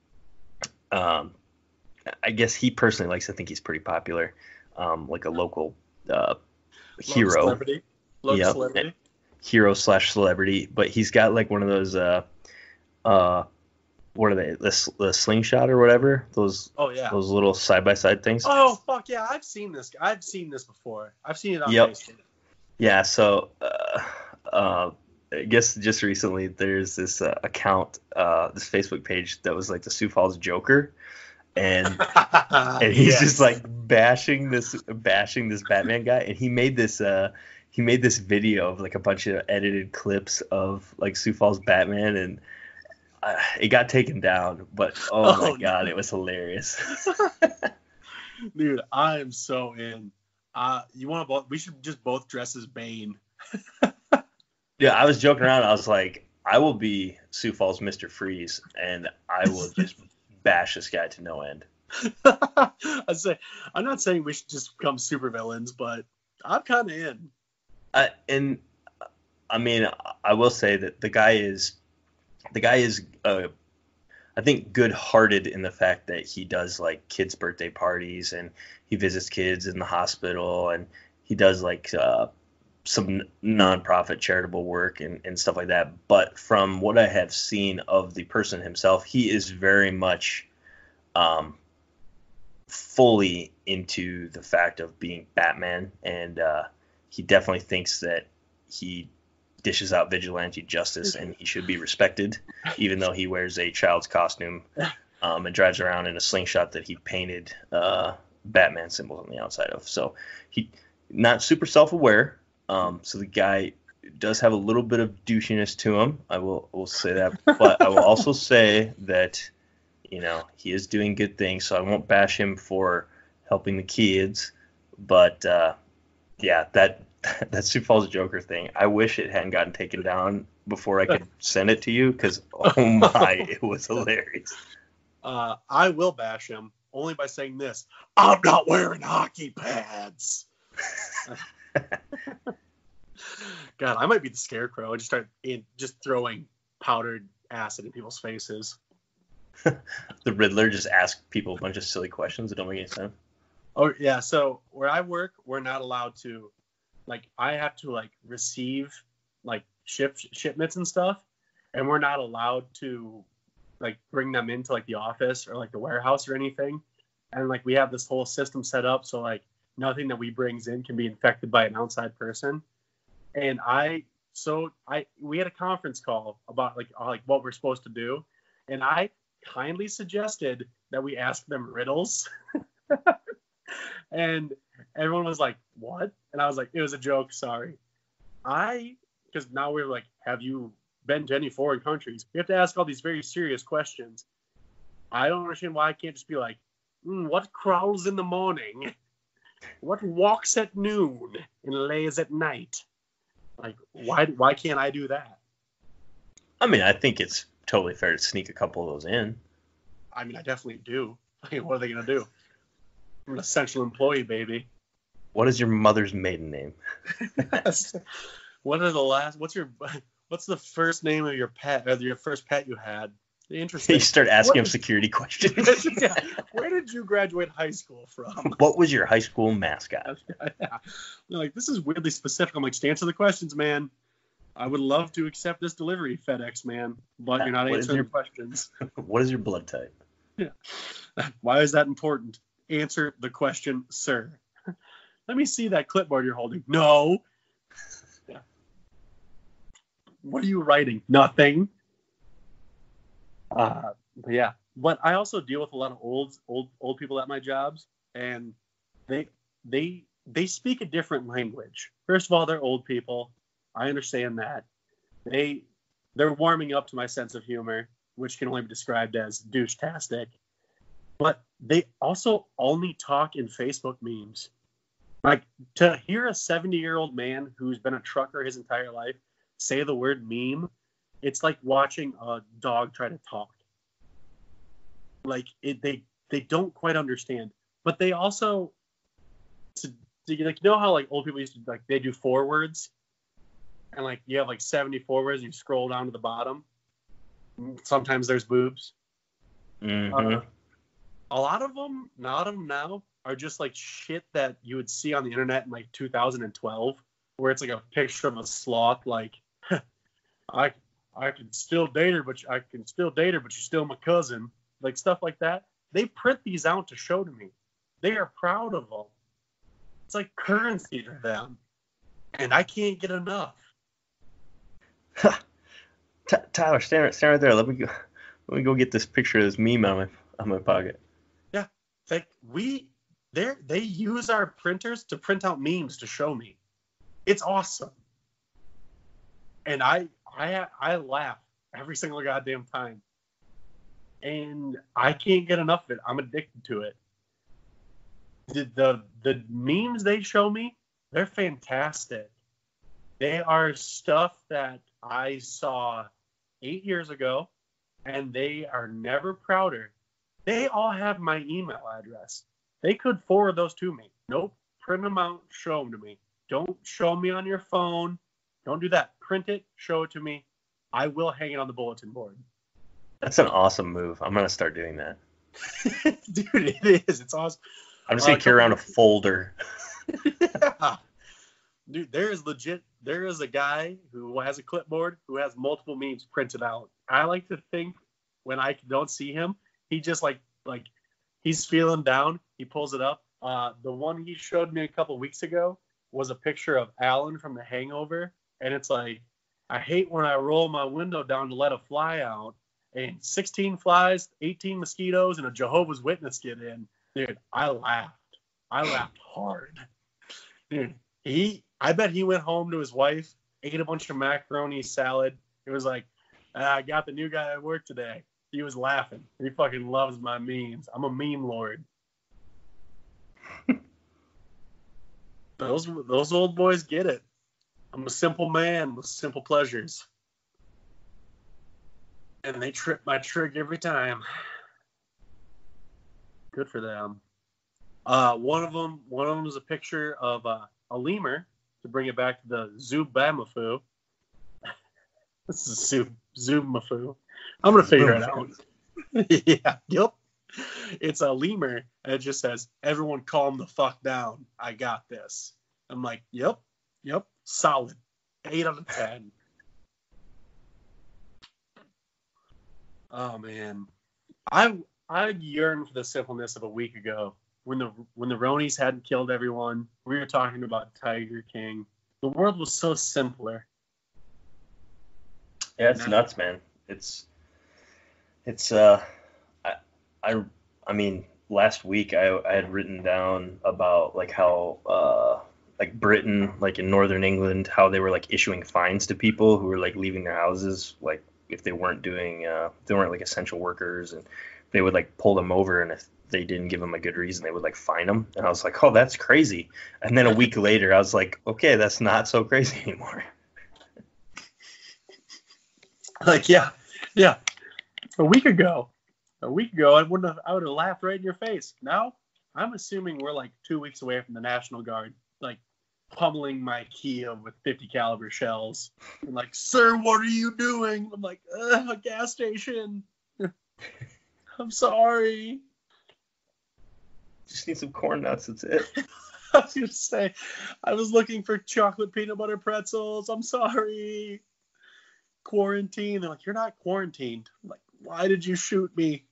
um, I guess he personally likes to think he's pretty popular, um, like a local uh, hero,
celebrity,
yep.
celebrity,
hero slash celebrity. But he's got like one of those, uh, uh, what are they, the, the slingshot or whatever? Those,
oh yeah,
those little side by side things.
Oh fuck yeah, I've seen this. I've seen this before. I've seen it on
yep.
Facebook.
Yeah. So, uh, uh, I guess just recently there's this uh, account, uh, this Facebook page that was like the Sioux Falls Joker, and and he's yes. just like bashing this bashing this Batman guy, and he made this uh he made this video of like a bunch of edited clips of like Sioux Falls Batman, and uh, it got taken down, but oh, oh my god, no. It was hilarious.
Dude, I am so in. Uh, you want to both? We should just both dress as Bane.
Yeah, I was joking around. I was like, I will be Sioux Falls Mister Freeze, and I will just bash this guy to no end.
I say, I'm not saying we should just become supervillains, but I'm kind of in.
Uh, and I mean, I will say that the guy is, the guy is, uh, I think, good-hearted in the fact that he does like kids' birthday parties, and he visits kids in the hospital, and he does like. Uh, some nonprofit charitable work and, and stuff like that. But from what I have seen of the person himself, he is very much um, fully into the fact of being Batman, and uh, he definitely thinks that he dishes out vigilante justice and he should be respected, even though he wears a child's costume um, and drives around in a slingshot that he painted uh, Batman symbols on the outside of. So he not super self-aware. Um, so the guy does have a little bit of douchiness to him. I will will say that, but I will also say that, you know, he is doing good things. So I won't bash him for helping the kids, but uh, yeah, that that Sioux Falls Joker thing, I wish it hadn't gotten taken down before I could send it to you, because oh my, it was hilarious.
Uh, I will bash him only by saying this: I'm not wearing hockey pads. God, I might be the Scarecrow and just start in, just throwing powdered acid in people's faces.
The Riddler just asks people a bunch of silly questions that don't make any sense.
Oh yeah, so where I work, we're not allowed to, like, I have to like receive like ship shipments and stuff, and we're not allowed to like bring them into like the office or like the warehouse or anything. And like we have this whole system set up so like nothing that we brings in can be infected by an outside person. And I so I we had a conference call about like like what we're supposed to do, and I kindly suggested that we ask them riddles. And everyone was like, what? And I was like, it was a joke, sorry. I, because now we're like, have you been to any foreign countries? We have to ask all these very serious questions. I don't understand why I can't just be like, mm, what crawls in the morning? What walks at noon and lays at night? Like, why why can't I do that?
I mean, I think it's totally fair to sneak a couple of those in.
I mean, I definitely do. Like, what are they going to do? I'm an essential employee, baby.
What is your mother's maiden name?
What are the last? What's your? What's the first name of your pet? Or your first pet you had? Interesting.
You start asking
What
him security questions.
Yeah. Where did you graduate high school from?
What was your high school mascot?
Yeah. They're like, this is weirdly specific. I'm like, just answer the questions, man. I would love to accept this delivery, FedEx man, but you're not
What
answering
your,
your questions.
What is your blood type?
Yeah. Why is that important? Answer the question, sir. Let me see that clipboard you're holding. No. Yeah. What are you writing? Nothing. Uh, but yeah. But I also deal with a lot of old, old, old people at my jobs, and they, they, they speak a different language. First of all, they're old people. I understand that. They, they're warming up to my sense of humor, which can only be described as douche-tastic. But they also only talk in Facebook memes. Like, to hear a seventy-year-old man who's been a trucker his entire life say the word meme, it's like watching a dog try to talk. Like, it, they they don't quite understand. But they also, to, to, like, you know how, like, old people used to, like, they do forwards? And, like, you have, like, seventy forwards, and you scroll down to the bottom. Sometimes there's boobs.
Mm-hmm.
Uh, a lot of them, a lot of them now, are just like shit that you would see on the internet in like two thousand twelve, where it's like a picture of a sloth, like, I I can still date her, but I can still date her, but she's still my cousin, like stuff like that. They print these out to show to me. They are proud of them. It's like currency to them, and I can't get enough.
Tyler, stand right, stand right there. Let me go. Let me go get this picture of this meme out of my out of my pocket.
Yeah, like we, they they use our printers to print out memes to show me. It's awesome, and I I I laugh every single goddamn time, and I can't get enough of it. I'm addicted to it. The the, the memes they show me, they're fantastic. They are stuff that I saw eight years ago, and they are never prouder. They all have my email address. They could forward those to me. Nope. Print them out, show them to me. Don't show me on your phone. Don't do that. Print it, show it to me. I will hang it on the bulletin board.
That's an awesome move. I'm going to start doing that.
Dude, it is. It's awesome.
I'm just going to carry around a folder.
Yeah. Dude, there is legit, there is a guy who has a clipboard who has multiple memes printed out. I like to think when I don't see him, he just like, like he's feeling down. He he pulls it up. Uh, the one he showed me a couple weeks ago was a picture of Alan from The Hangover, and it's like, I hate when I roll my window down to let a fly out, and sixteen flies, eighteen mosquitoes, and a Jehovah's Witness get in. Dude, I laughed. I laughed hard. Dude, he, I bet he went home to his wife, ate a bunch of macaroni salad. It was like, ah, I got the new guy at work today. He was laughing. He fucking loves my memes. I'm a meme lord. those those old boys get it. I'm a simple man with simple pleasures. And they trip my trig every time. Good for them. Uh, one of them, one of them is a picture of uh, a lemur, to bring it back to the Zoobamafu. This is Zoom Zoomafoo. I'm gonna figure it out. yeah, yep. It's a lemur, and it just says, "Everyone, calm the fuck down. I got this." I'm like, "Yep, yep, solid, eight out of ten." Oh man, I I yearn for the simpleness of a week ago when the when the Ronies hadn't killed everyone. We were talking about Tiger King. The world was so simpler.
Yeah, it's nuts, man. It's it's uh, I I I mean, last week I I had written down about like how uh like Britain, like in northern England, how they were like issuing fines to people who were like leaving their houses, like if they weren't doing uh they weren't like essential workers, and they would like pull them over, and if they didn't give them a good reason, they would like fine them. And I was like, oh, that's crazy. And then a week later, I was like, okay, that's not so crazy anymore.
Like, yeah, yeah. A week ago, a week ago, I wouldn't have, I would have laughed right in your face. Now, I'm assuming we're like two weeks away from the National Guard, like pummeling my Kia with fifty caliber shells. I'm like, sir, what are you doing? I'm like, a gas station. I'm sorry.
Just need some corn nuts. That's it.
I was gonna say, I was looking for chocolate peanut butter pretzels. I'm sorry. Quarantine. They're like, you're not quarantined. I'm like, why did you shoot me?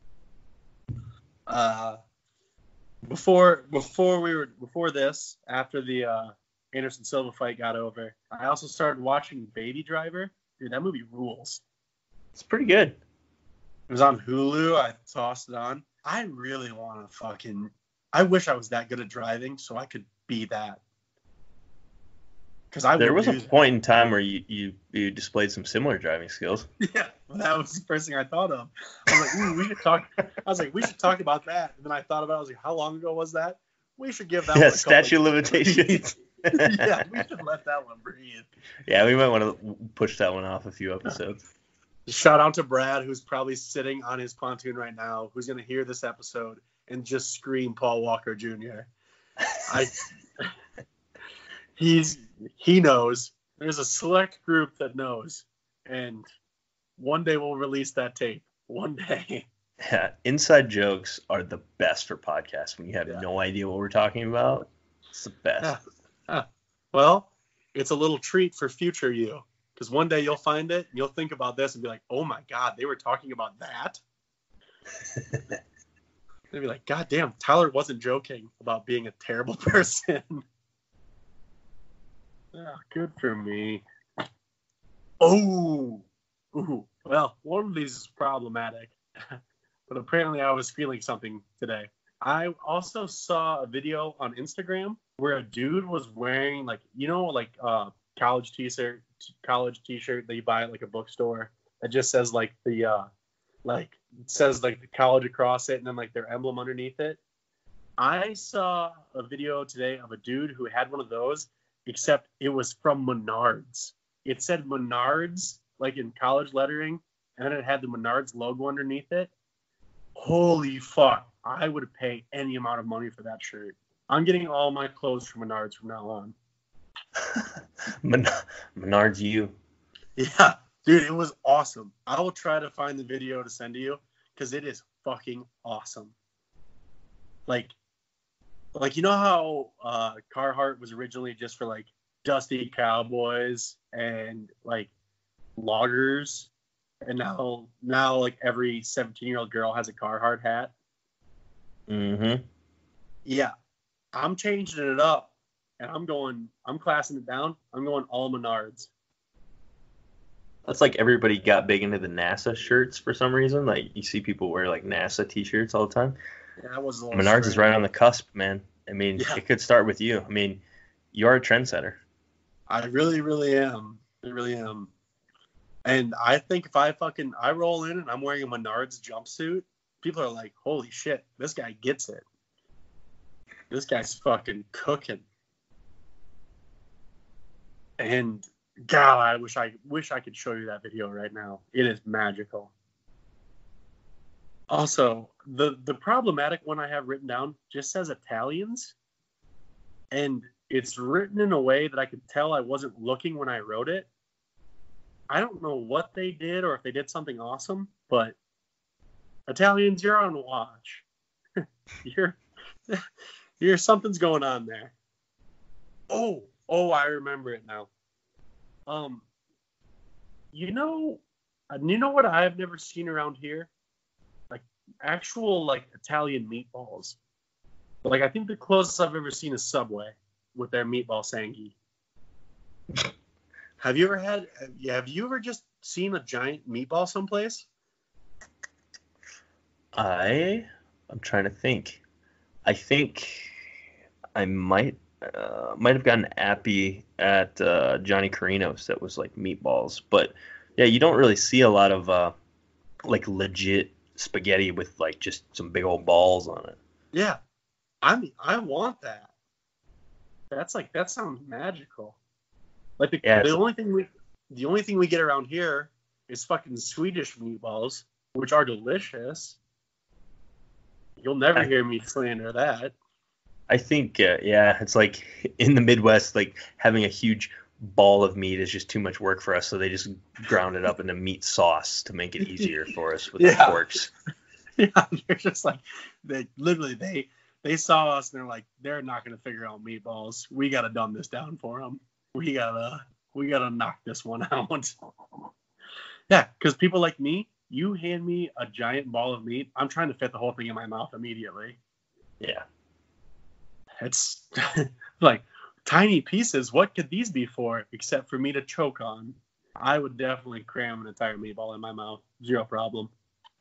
Uh, before before we were before this, after the uh, Anderson Silva fight got over, I also started watching Baby Driver. Dude, that movie rules.
It's pretty good.
It was on Hulu. I tossed it on. I really want to fucking. I wish I was that good at driving so I could be that. Because I
there was a
that.
point in time where you, you you displayed some similar driving skills.
Yeah, well, that was the first thing I thought of. I was like, ooh, we should talk. I was like, we should talk about that. And then I thought about it. I was like, how long ago was that? We should give that
yeah,
one a
statute
couple
limitations.
yeah, we should let that one breathe.
Yeah, we might want to push that one off a few episodes.
Shout out to Brad, who's probably sitting on his pontoon right now, who's going to hear this episode and just scream Paul Walker Junior I, he's he knows. There's a select group that knows, and one day we'll release that tape. One day.
Yeah, inside jokes are the best for podcasts when you have
yeah.
no idea what we're talking about. It's the best.
Yeah. Yeah. Well, it's a little treat for future you. Because one day you'll find it, and you'll think about this and be like, oh my God, they were talking about that? They'll be like, God damn, Tyler wasn't joking about being a terrible person. Oh, good for me. Oh, ooh. Well, one of these is problematic. But apparently I was feeling something today. I also saw a video on Instagram where a dude was wearing, like, you know, like uh, college t-shirt, college t-shirt that you buy at like a bookstore that just says like the uh like it says like the college across it and then like their emblem underneath it. I saw a video today of a dude who had one of those, except it was from Menards. It said Menards like in college lettering, and then it had the Menards logo underneath it. Holy fuck, I would pay any amount of money for that shirt. I'm getting all my clothes from Menards from now on.
Men- Menards you.
Yeah, dude, it was awesome. I will try to find the video to send to you because it is fucking awesome. Like, like you know how uh, Carhartt was originally just for like dusty cowboys and like loggers, and now now like every seventeen year old girl has a Carhartt hat.
Mm-hmm.
Yeah, I'm changing it up, and I'm going. I'm classing it down. I'm going all Menards.
That's like everybody got big into the NASA shirts for some reason. Like you see people wear like NASA T-shirts all the time.
Yeah, that was a little
Menards is
strange.
right on the cusp, man. I mean,
Yeah,
it could start with you. I mean, you're a trendsetter.
I really, really am. I really am. And I think if I fucking I roll in and I'm wearing a Menards jumpsuit, people are like, "Holy shit, this guy gets it. This guy's fucking cooking." And God, I wish I wish I could show you that video right now. It is magical. Also, the the problematic one I have written down just says Italians, and it's written in a way that I could tell I wasn't looking when I wrote it. I don't know what they did or if they did something awesome, but Italians, you're on watch. you're you're something's going on there. Oh, oh, I remember it now. Um, you know, you know what I've never seen around here? Like actual like Italian meatballs. Like I think the closest I've ever seen is Subway with their meatball sanghi. Have you ever had? Yeah, have you ever just seen a giant meatball someplace?
I I'm trying to think. I think I might uh, might have gotten appy at uh, Johnny Carino's that was like meatballs, but yeah, you don't really see a lot of uh, like legit spaghetti with like just some big old balls on it.
Yeah, I mean, I want that. That's like that sounds magical. Like the,
Yeah,
the
it's,
only thing we the only thing we get around here is fucking Swedish meatballs, which are delicious. You'll never
I,
hear me slander that.
I think uh, yeah, it's like in the Midwest, like having a huge ball of meat is just too much work for us, so they just ground it up into meat sauce to make it easier for us with
Yeah.
the forks.
Yeah, they're just like they literally they they saw us and they're like they're not gonna figure out meatballs. We gotta dumb this down for them. We gotta we gotta knock this one out. Yeah, because people like me, you hand me a giant ball of meat, I'm trying to fit the whole thing in my mouth immediately.
Yeah.
It's like tiny pieces. What could these be for except for me to choke on? I would definitely cram an entire meatball in my mouth. Zero problem.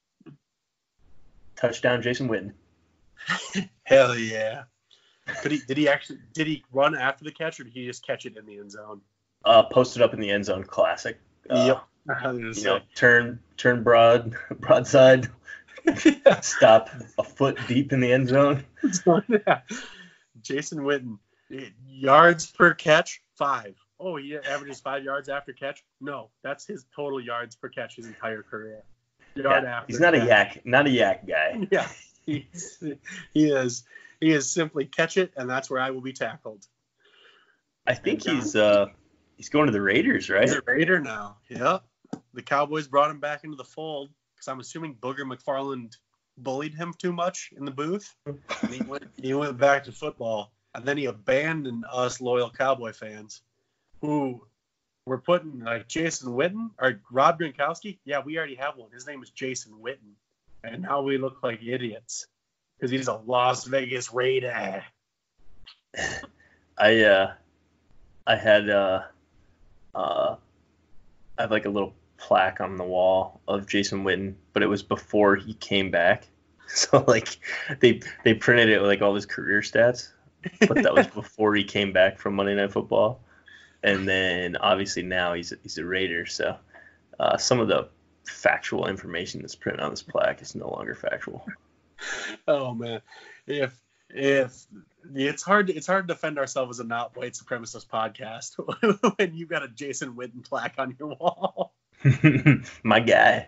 Touchdown, Jason Witten.
Hell yeah. Could he? Did he actually? Did he run after the catch, or did he just catch it in the end zone?
Uh, posted up in the end zone, classic. Uh,
Yep. I was gonna
You
say.
know, turn turn broad broadside,
Yeah.
stop a foot deep in the end zone.
Yeah. Jason Witten, yards per catch, five. Oh, he averages five yards after catch? No, that's his total yards per catch his entire career. Yard
Yeah,
after
he's not
catch.
a yak, not a yak guy.
Yeah, he's, he is. He is simply catch it, and that's where I will be tackled.
I think he's uh he's going to the Raiders, right?
He's a Raider now. Yep. The Cowboys brought him back into the fold because I'm assuming Booger McFarland bullied him too much in the booth. And he went, he went back to football, and then he abandoned us loyal Cowboy fans who were putting like Jason Witten or Rob Gronkowski. Yeah, we already have one. His name is Jason Witten, and now we look like idiots because he's a Las Vegas Raider.
I uh I had uh uh I have like a little plaque on the wall of Jason Witten, but it was before he came back. So like they they printed it with like all his career stats, but that was before he came back from Monday Night Football. And then obviously now he's a, he's a Raider, so uh, some of the factual information that's printed on this plaque is no longer factual.
Oh man, if if it's hard to, it's hard to defend ourselves as a not white supremacist podcast when you've got a Jason Witten plaque on your wall.
My guy.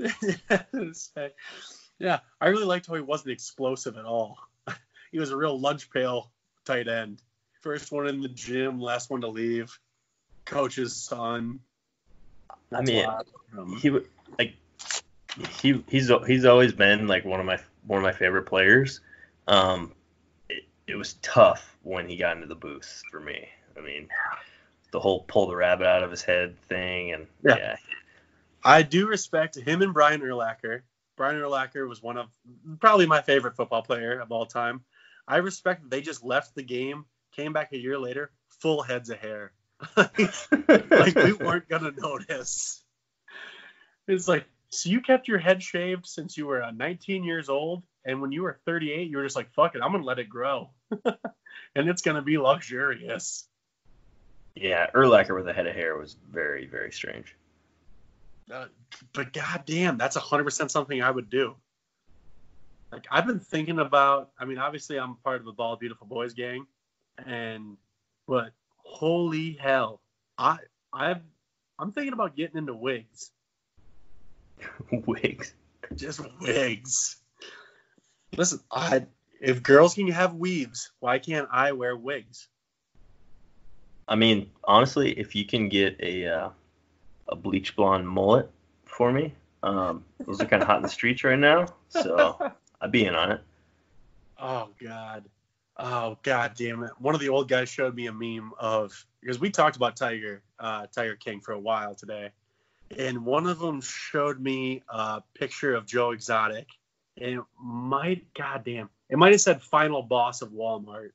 Yeah, I really liked how he wasn't explosive at all. He was a real lunch pail tight end. First one in the gym, last one to leave. Coach's son.
I mean, he would like he he's he's always been like one of my one of my favorite players. Um, it, it was tough when he got into the booth for me. I mean, the whole pull the rabbit out of his head thing, and yeah. yeah.
I do respect him and Brian Urlacher. Brian Urlacher was one of probably my favorite football player of all time. I respect that they just left the game, came back a year later, full heads of hair. Like we weren't gonna notice. It's like, so you kept your head shaved since you were uh, nineteen years old, and when you were thirty-eight, you were just like, fuck it, I'm gonna let it grow, and it's gonna be luxurious.
Yeah, Urlacher with a head of hair was very, very strange.
Uh, but goddamn, that's one hundred percent something I would do. Like, I've been thinking about, I mean, obviously I'm part of the Bald Beautiful Boys gang, and, but holy hell, I, I've, I'm thinking about getting into wigs.
Wigs?
Just wigs. Listen, I, if girls can have weaves, why can't I wear wigs?
I mean, honestly, if you can get a uh, a bleach blonde mullet for me, um, those are kind of hot in the streets right now, so I'd be in on it.
Oh, God. Oh, God damn it. One of the old guys showed me a meme of, because we talked about Tiger, uh, Tiger King for a while today, and one of them showed me a picture of Joe Exotic, and it might, goddamn, it might have said final boss of Walmart.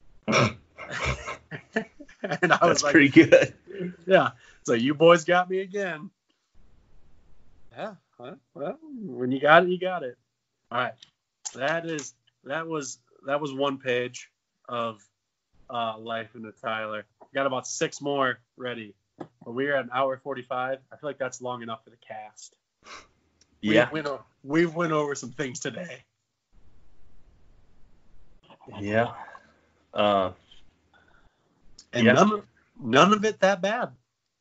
And I
That's
was like,
pretty good.
Yeah. So you boys got me again. Yeah. Well, when you got it, you got it. All right. That is that was that was one page of uh, Life in the Tyler. Got about six more ready. But we're at an hour forty-five. I feel like that's long enough for the cast.
Yeah.
We went, we went over some things today.
Yeah. Uh,
And
yeah.
none of none of it that bad.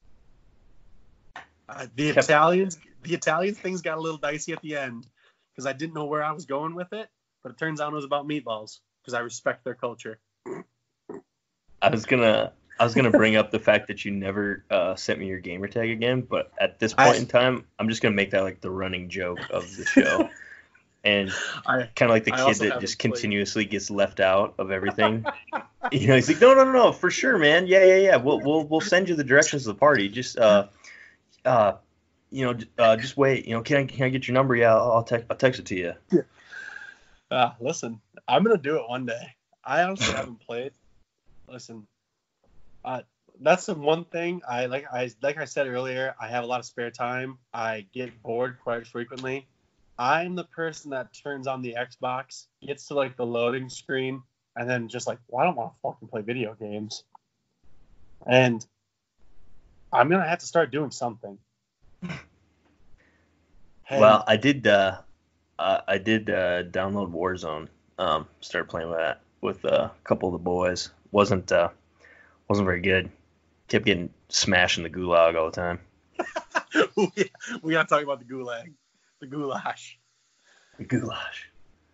Uh, the
Kept-
Italians, the Italian things got a little dicey at the end because I didn't know where I was going with it, but it turns out it was about meatballs because I respect their culture.
I was gonna I was gonna bring up the fact that you never uh, sent me your gamer tag again, but at this point
I-
in time, I'm just gonna make that like the running joke of the show, and
I
kind of like the
I
kid
also
that
haven't
just
played.
continuously gets left out of everything. You know, he's like, no, no, no, no, for sure, man. Yeah, yeah, yeah. We'll we'll we'll send you the directions to the party. Just uh, uh, you know, uh, just wait. You know, can I can I get your number? Yeah, I'll I'll, text I'll text it to you.
Uh, listen, I'm gonna do it one day. I honestly haven't played. Listen, uh, that's the one thing I like. I like I said earlier. I have a lot of spare time. I get bored quite frequently. I'm the person that turns on the Xbox, gets to like the loading screen, and then just like, well, I don't want to fucking play video games. And I'm gonna have to start doing something. Hey,
Well, I did. Uh, uh, I did uh, download Warzone. Um, started playing with that with uh, a couple of the boys. wasn't uh, wasn't very good. Kept getting smashed in the gulag all the time.
we, we gotta talk about the gulag, the goulash.
The goulash.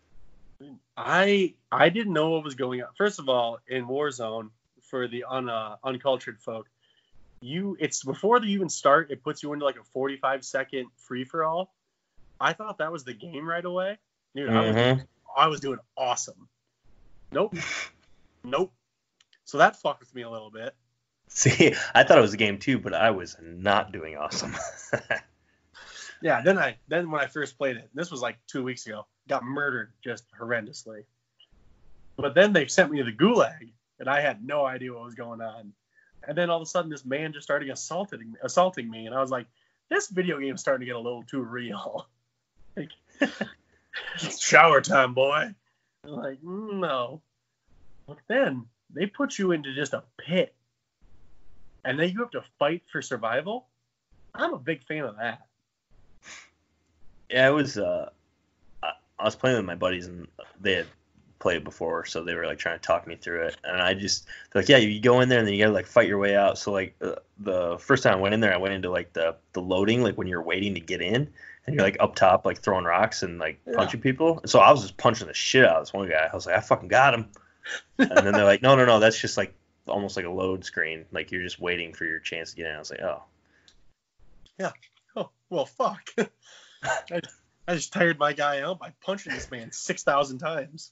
I I didn't know what was going on. First of all, in Warzone, for the un, uh, uncultured folk, you it's before you even start, it puts you into like a forty-five second free for all. I thought that was the game right away. Dude, I was
Mm-hmm.
I was doing awesome. Nope. Nope. So that fucked with me a little bit.
See, I thought it was a game too, but I was not doing awesome.
Yeah, then I then when I first played it, this was like two weeks ago, got murdered just horrendously. But then they sent me to the gulag, and I had no idea what was going on. And then all of a sudden, this man just started assaulting assaulting me, and I was like, "This video game is starting to get a little too real." Like, it's shower time, boy. I'm like, no. But then they put you into just a pit, and then you have to fight for survival. I'm a big fan of that.
Yeah, it was. Uh, I, I was playing with my buddies, and they had played before, so they were like trying to talk me through it. And I just they're like, yeah, you go in there, and then you gotta like fight your way out. So like uh, the first time I went in there, I went into like the the loading, like when you're waiting to get in, and you're like up top, like throwing rocks and like
Yeah.
punching people. And so I was just punching the shit out of this one guy. I was like, I fucking got him. And then they're like, no, no, no, that's just like almost like a load screen. Like you're just waiting for your chance to get in. I was like, oh.
Oh, well, fuck. I, I just tired my guy out by punching this man six thousand times.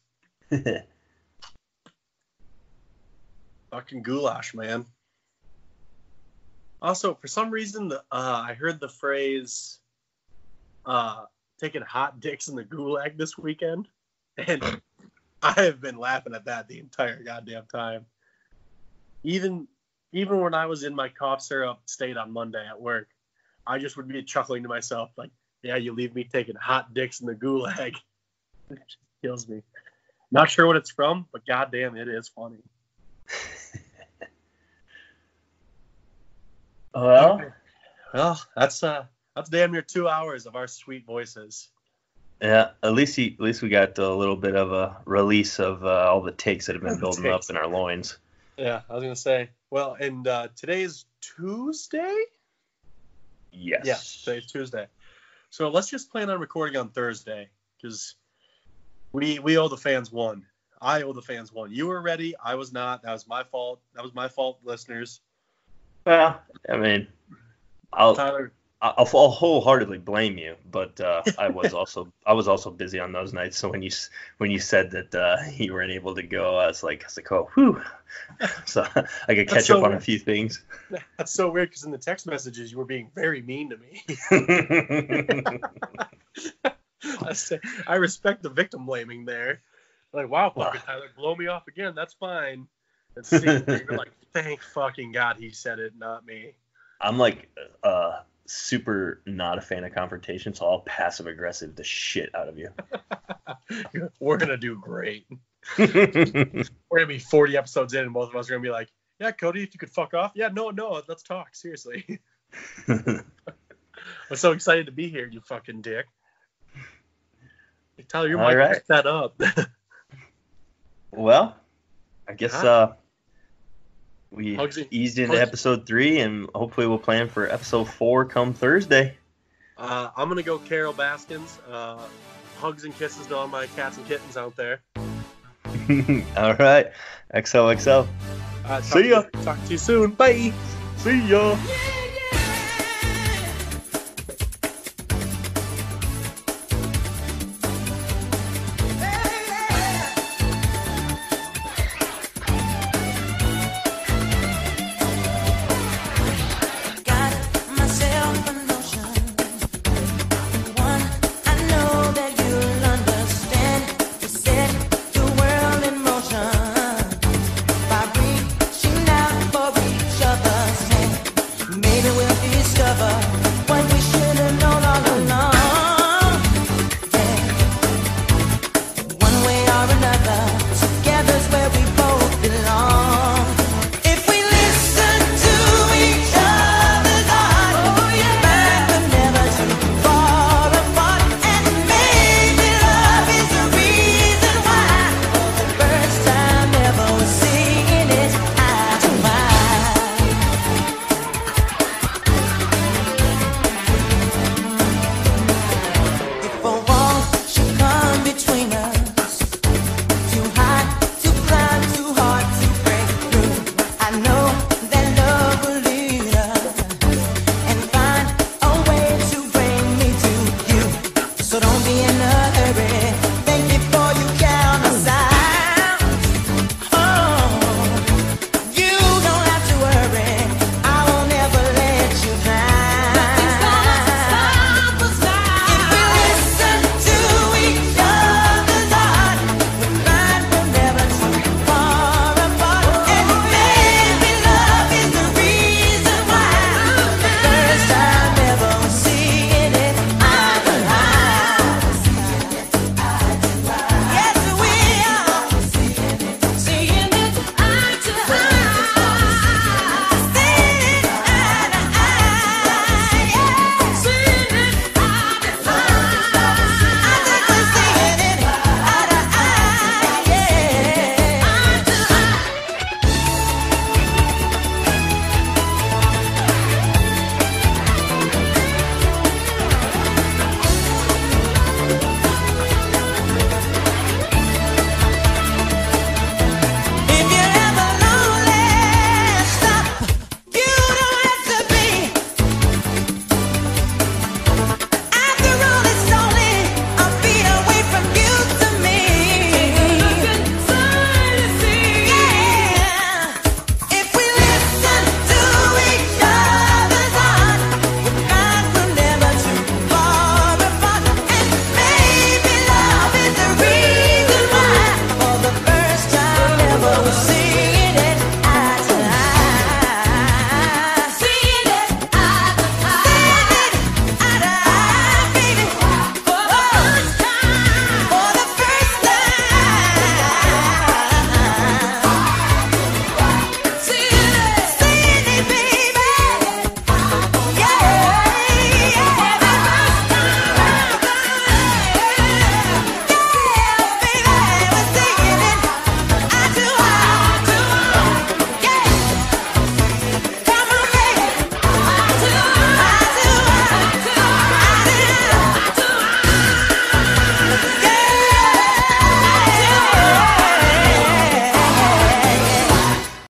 Fucking goulash, man. Also, for some reason, the, uh, I heard the phrase uh, taking hot dicks in the gulag this weekend. And I have been laughing at that the entire goddamn time. Even even when I was in my cough syrup state on Monday at work, I just would be chuckling to myself like, yeah, you leave me taking hot dicks in the gulag. It just kills me. Not sure what it's from, but goddamn, it is funny.
Well,
okay. well, that's uh, that's damn near two hours of our sweet voices.
Yeah, at least he, at least we got a little bit of a release of uh, all the takes that have been building up in our loins.
Yeah, I was gonna say. Well, and uh, today's Tuesday.
Yes.
Yeah, today's Tuesday. So let's just plan on recording on Thursday because we we owe the fans one. I owe the fans one. You were ready. I was not. That was my fault. That was my fault, listeners.
Well, I mean, I'll
Tyler.
I'll, I'll wholeheartedly blame you, but uh, I was also I was also busy on those nights. So when you when you said that uh, you weren't able to go, I was like, I was like, oh, whew. So I could catch
so
up on
weird.
a few things.
That's so weird because in the text messages you were being very mean to me. I say I respect the victim blaming there. Like, wow, fucking Tyler, blow me off again. That's fine. And secretly, you're like, thank fucking God he said it, not me.
I'm like uh, super not a fan of confrontation, so I'll passive aggressive the shit out of you.
We're gonna do great. We're gonna be forty episodes in, and both of us are gonna be like, "Yeah, Cody, if you could fuck off." Yeah, no, no, let's talk seriously. I'm so excited to be here, you fucking dick. Tyler, your mic
right.
picked that up.
Well, I guess uh, we
Hugsy.
eased into
Hugsy.
episode three, and hopefully we'll plan for episode four come Thursday.
Uh, I'm gonna go Carol Baskins. Uh, hugs and kisses to all my cats and kittens out there.
All right, X O X O.
Uh,
See ya.
To, talk to you soon. Bye.
See ya.
Yeah.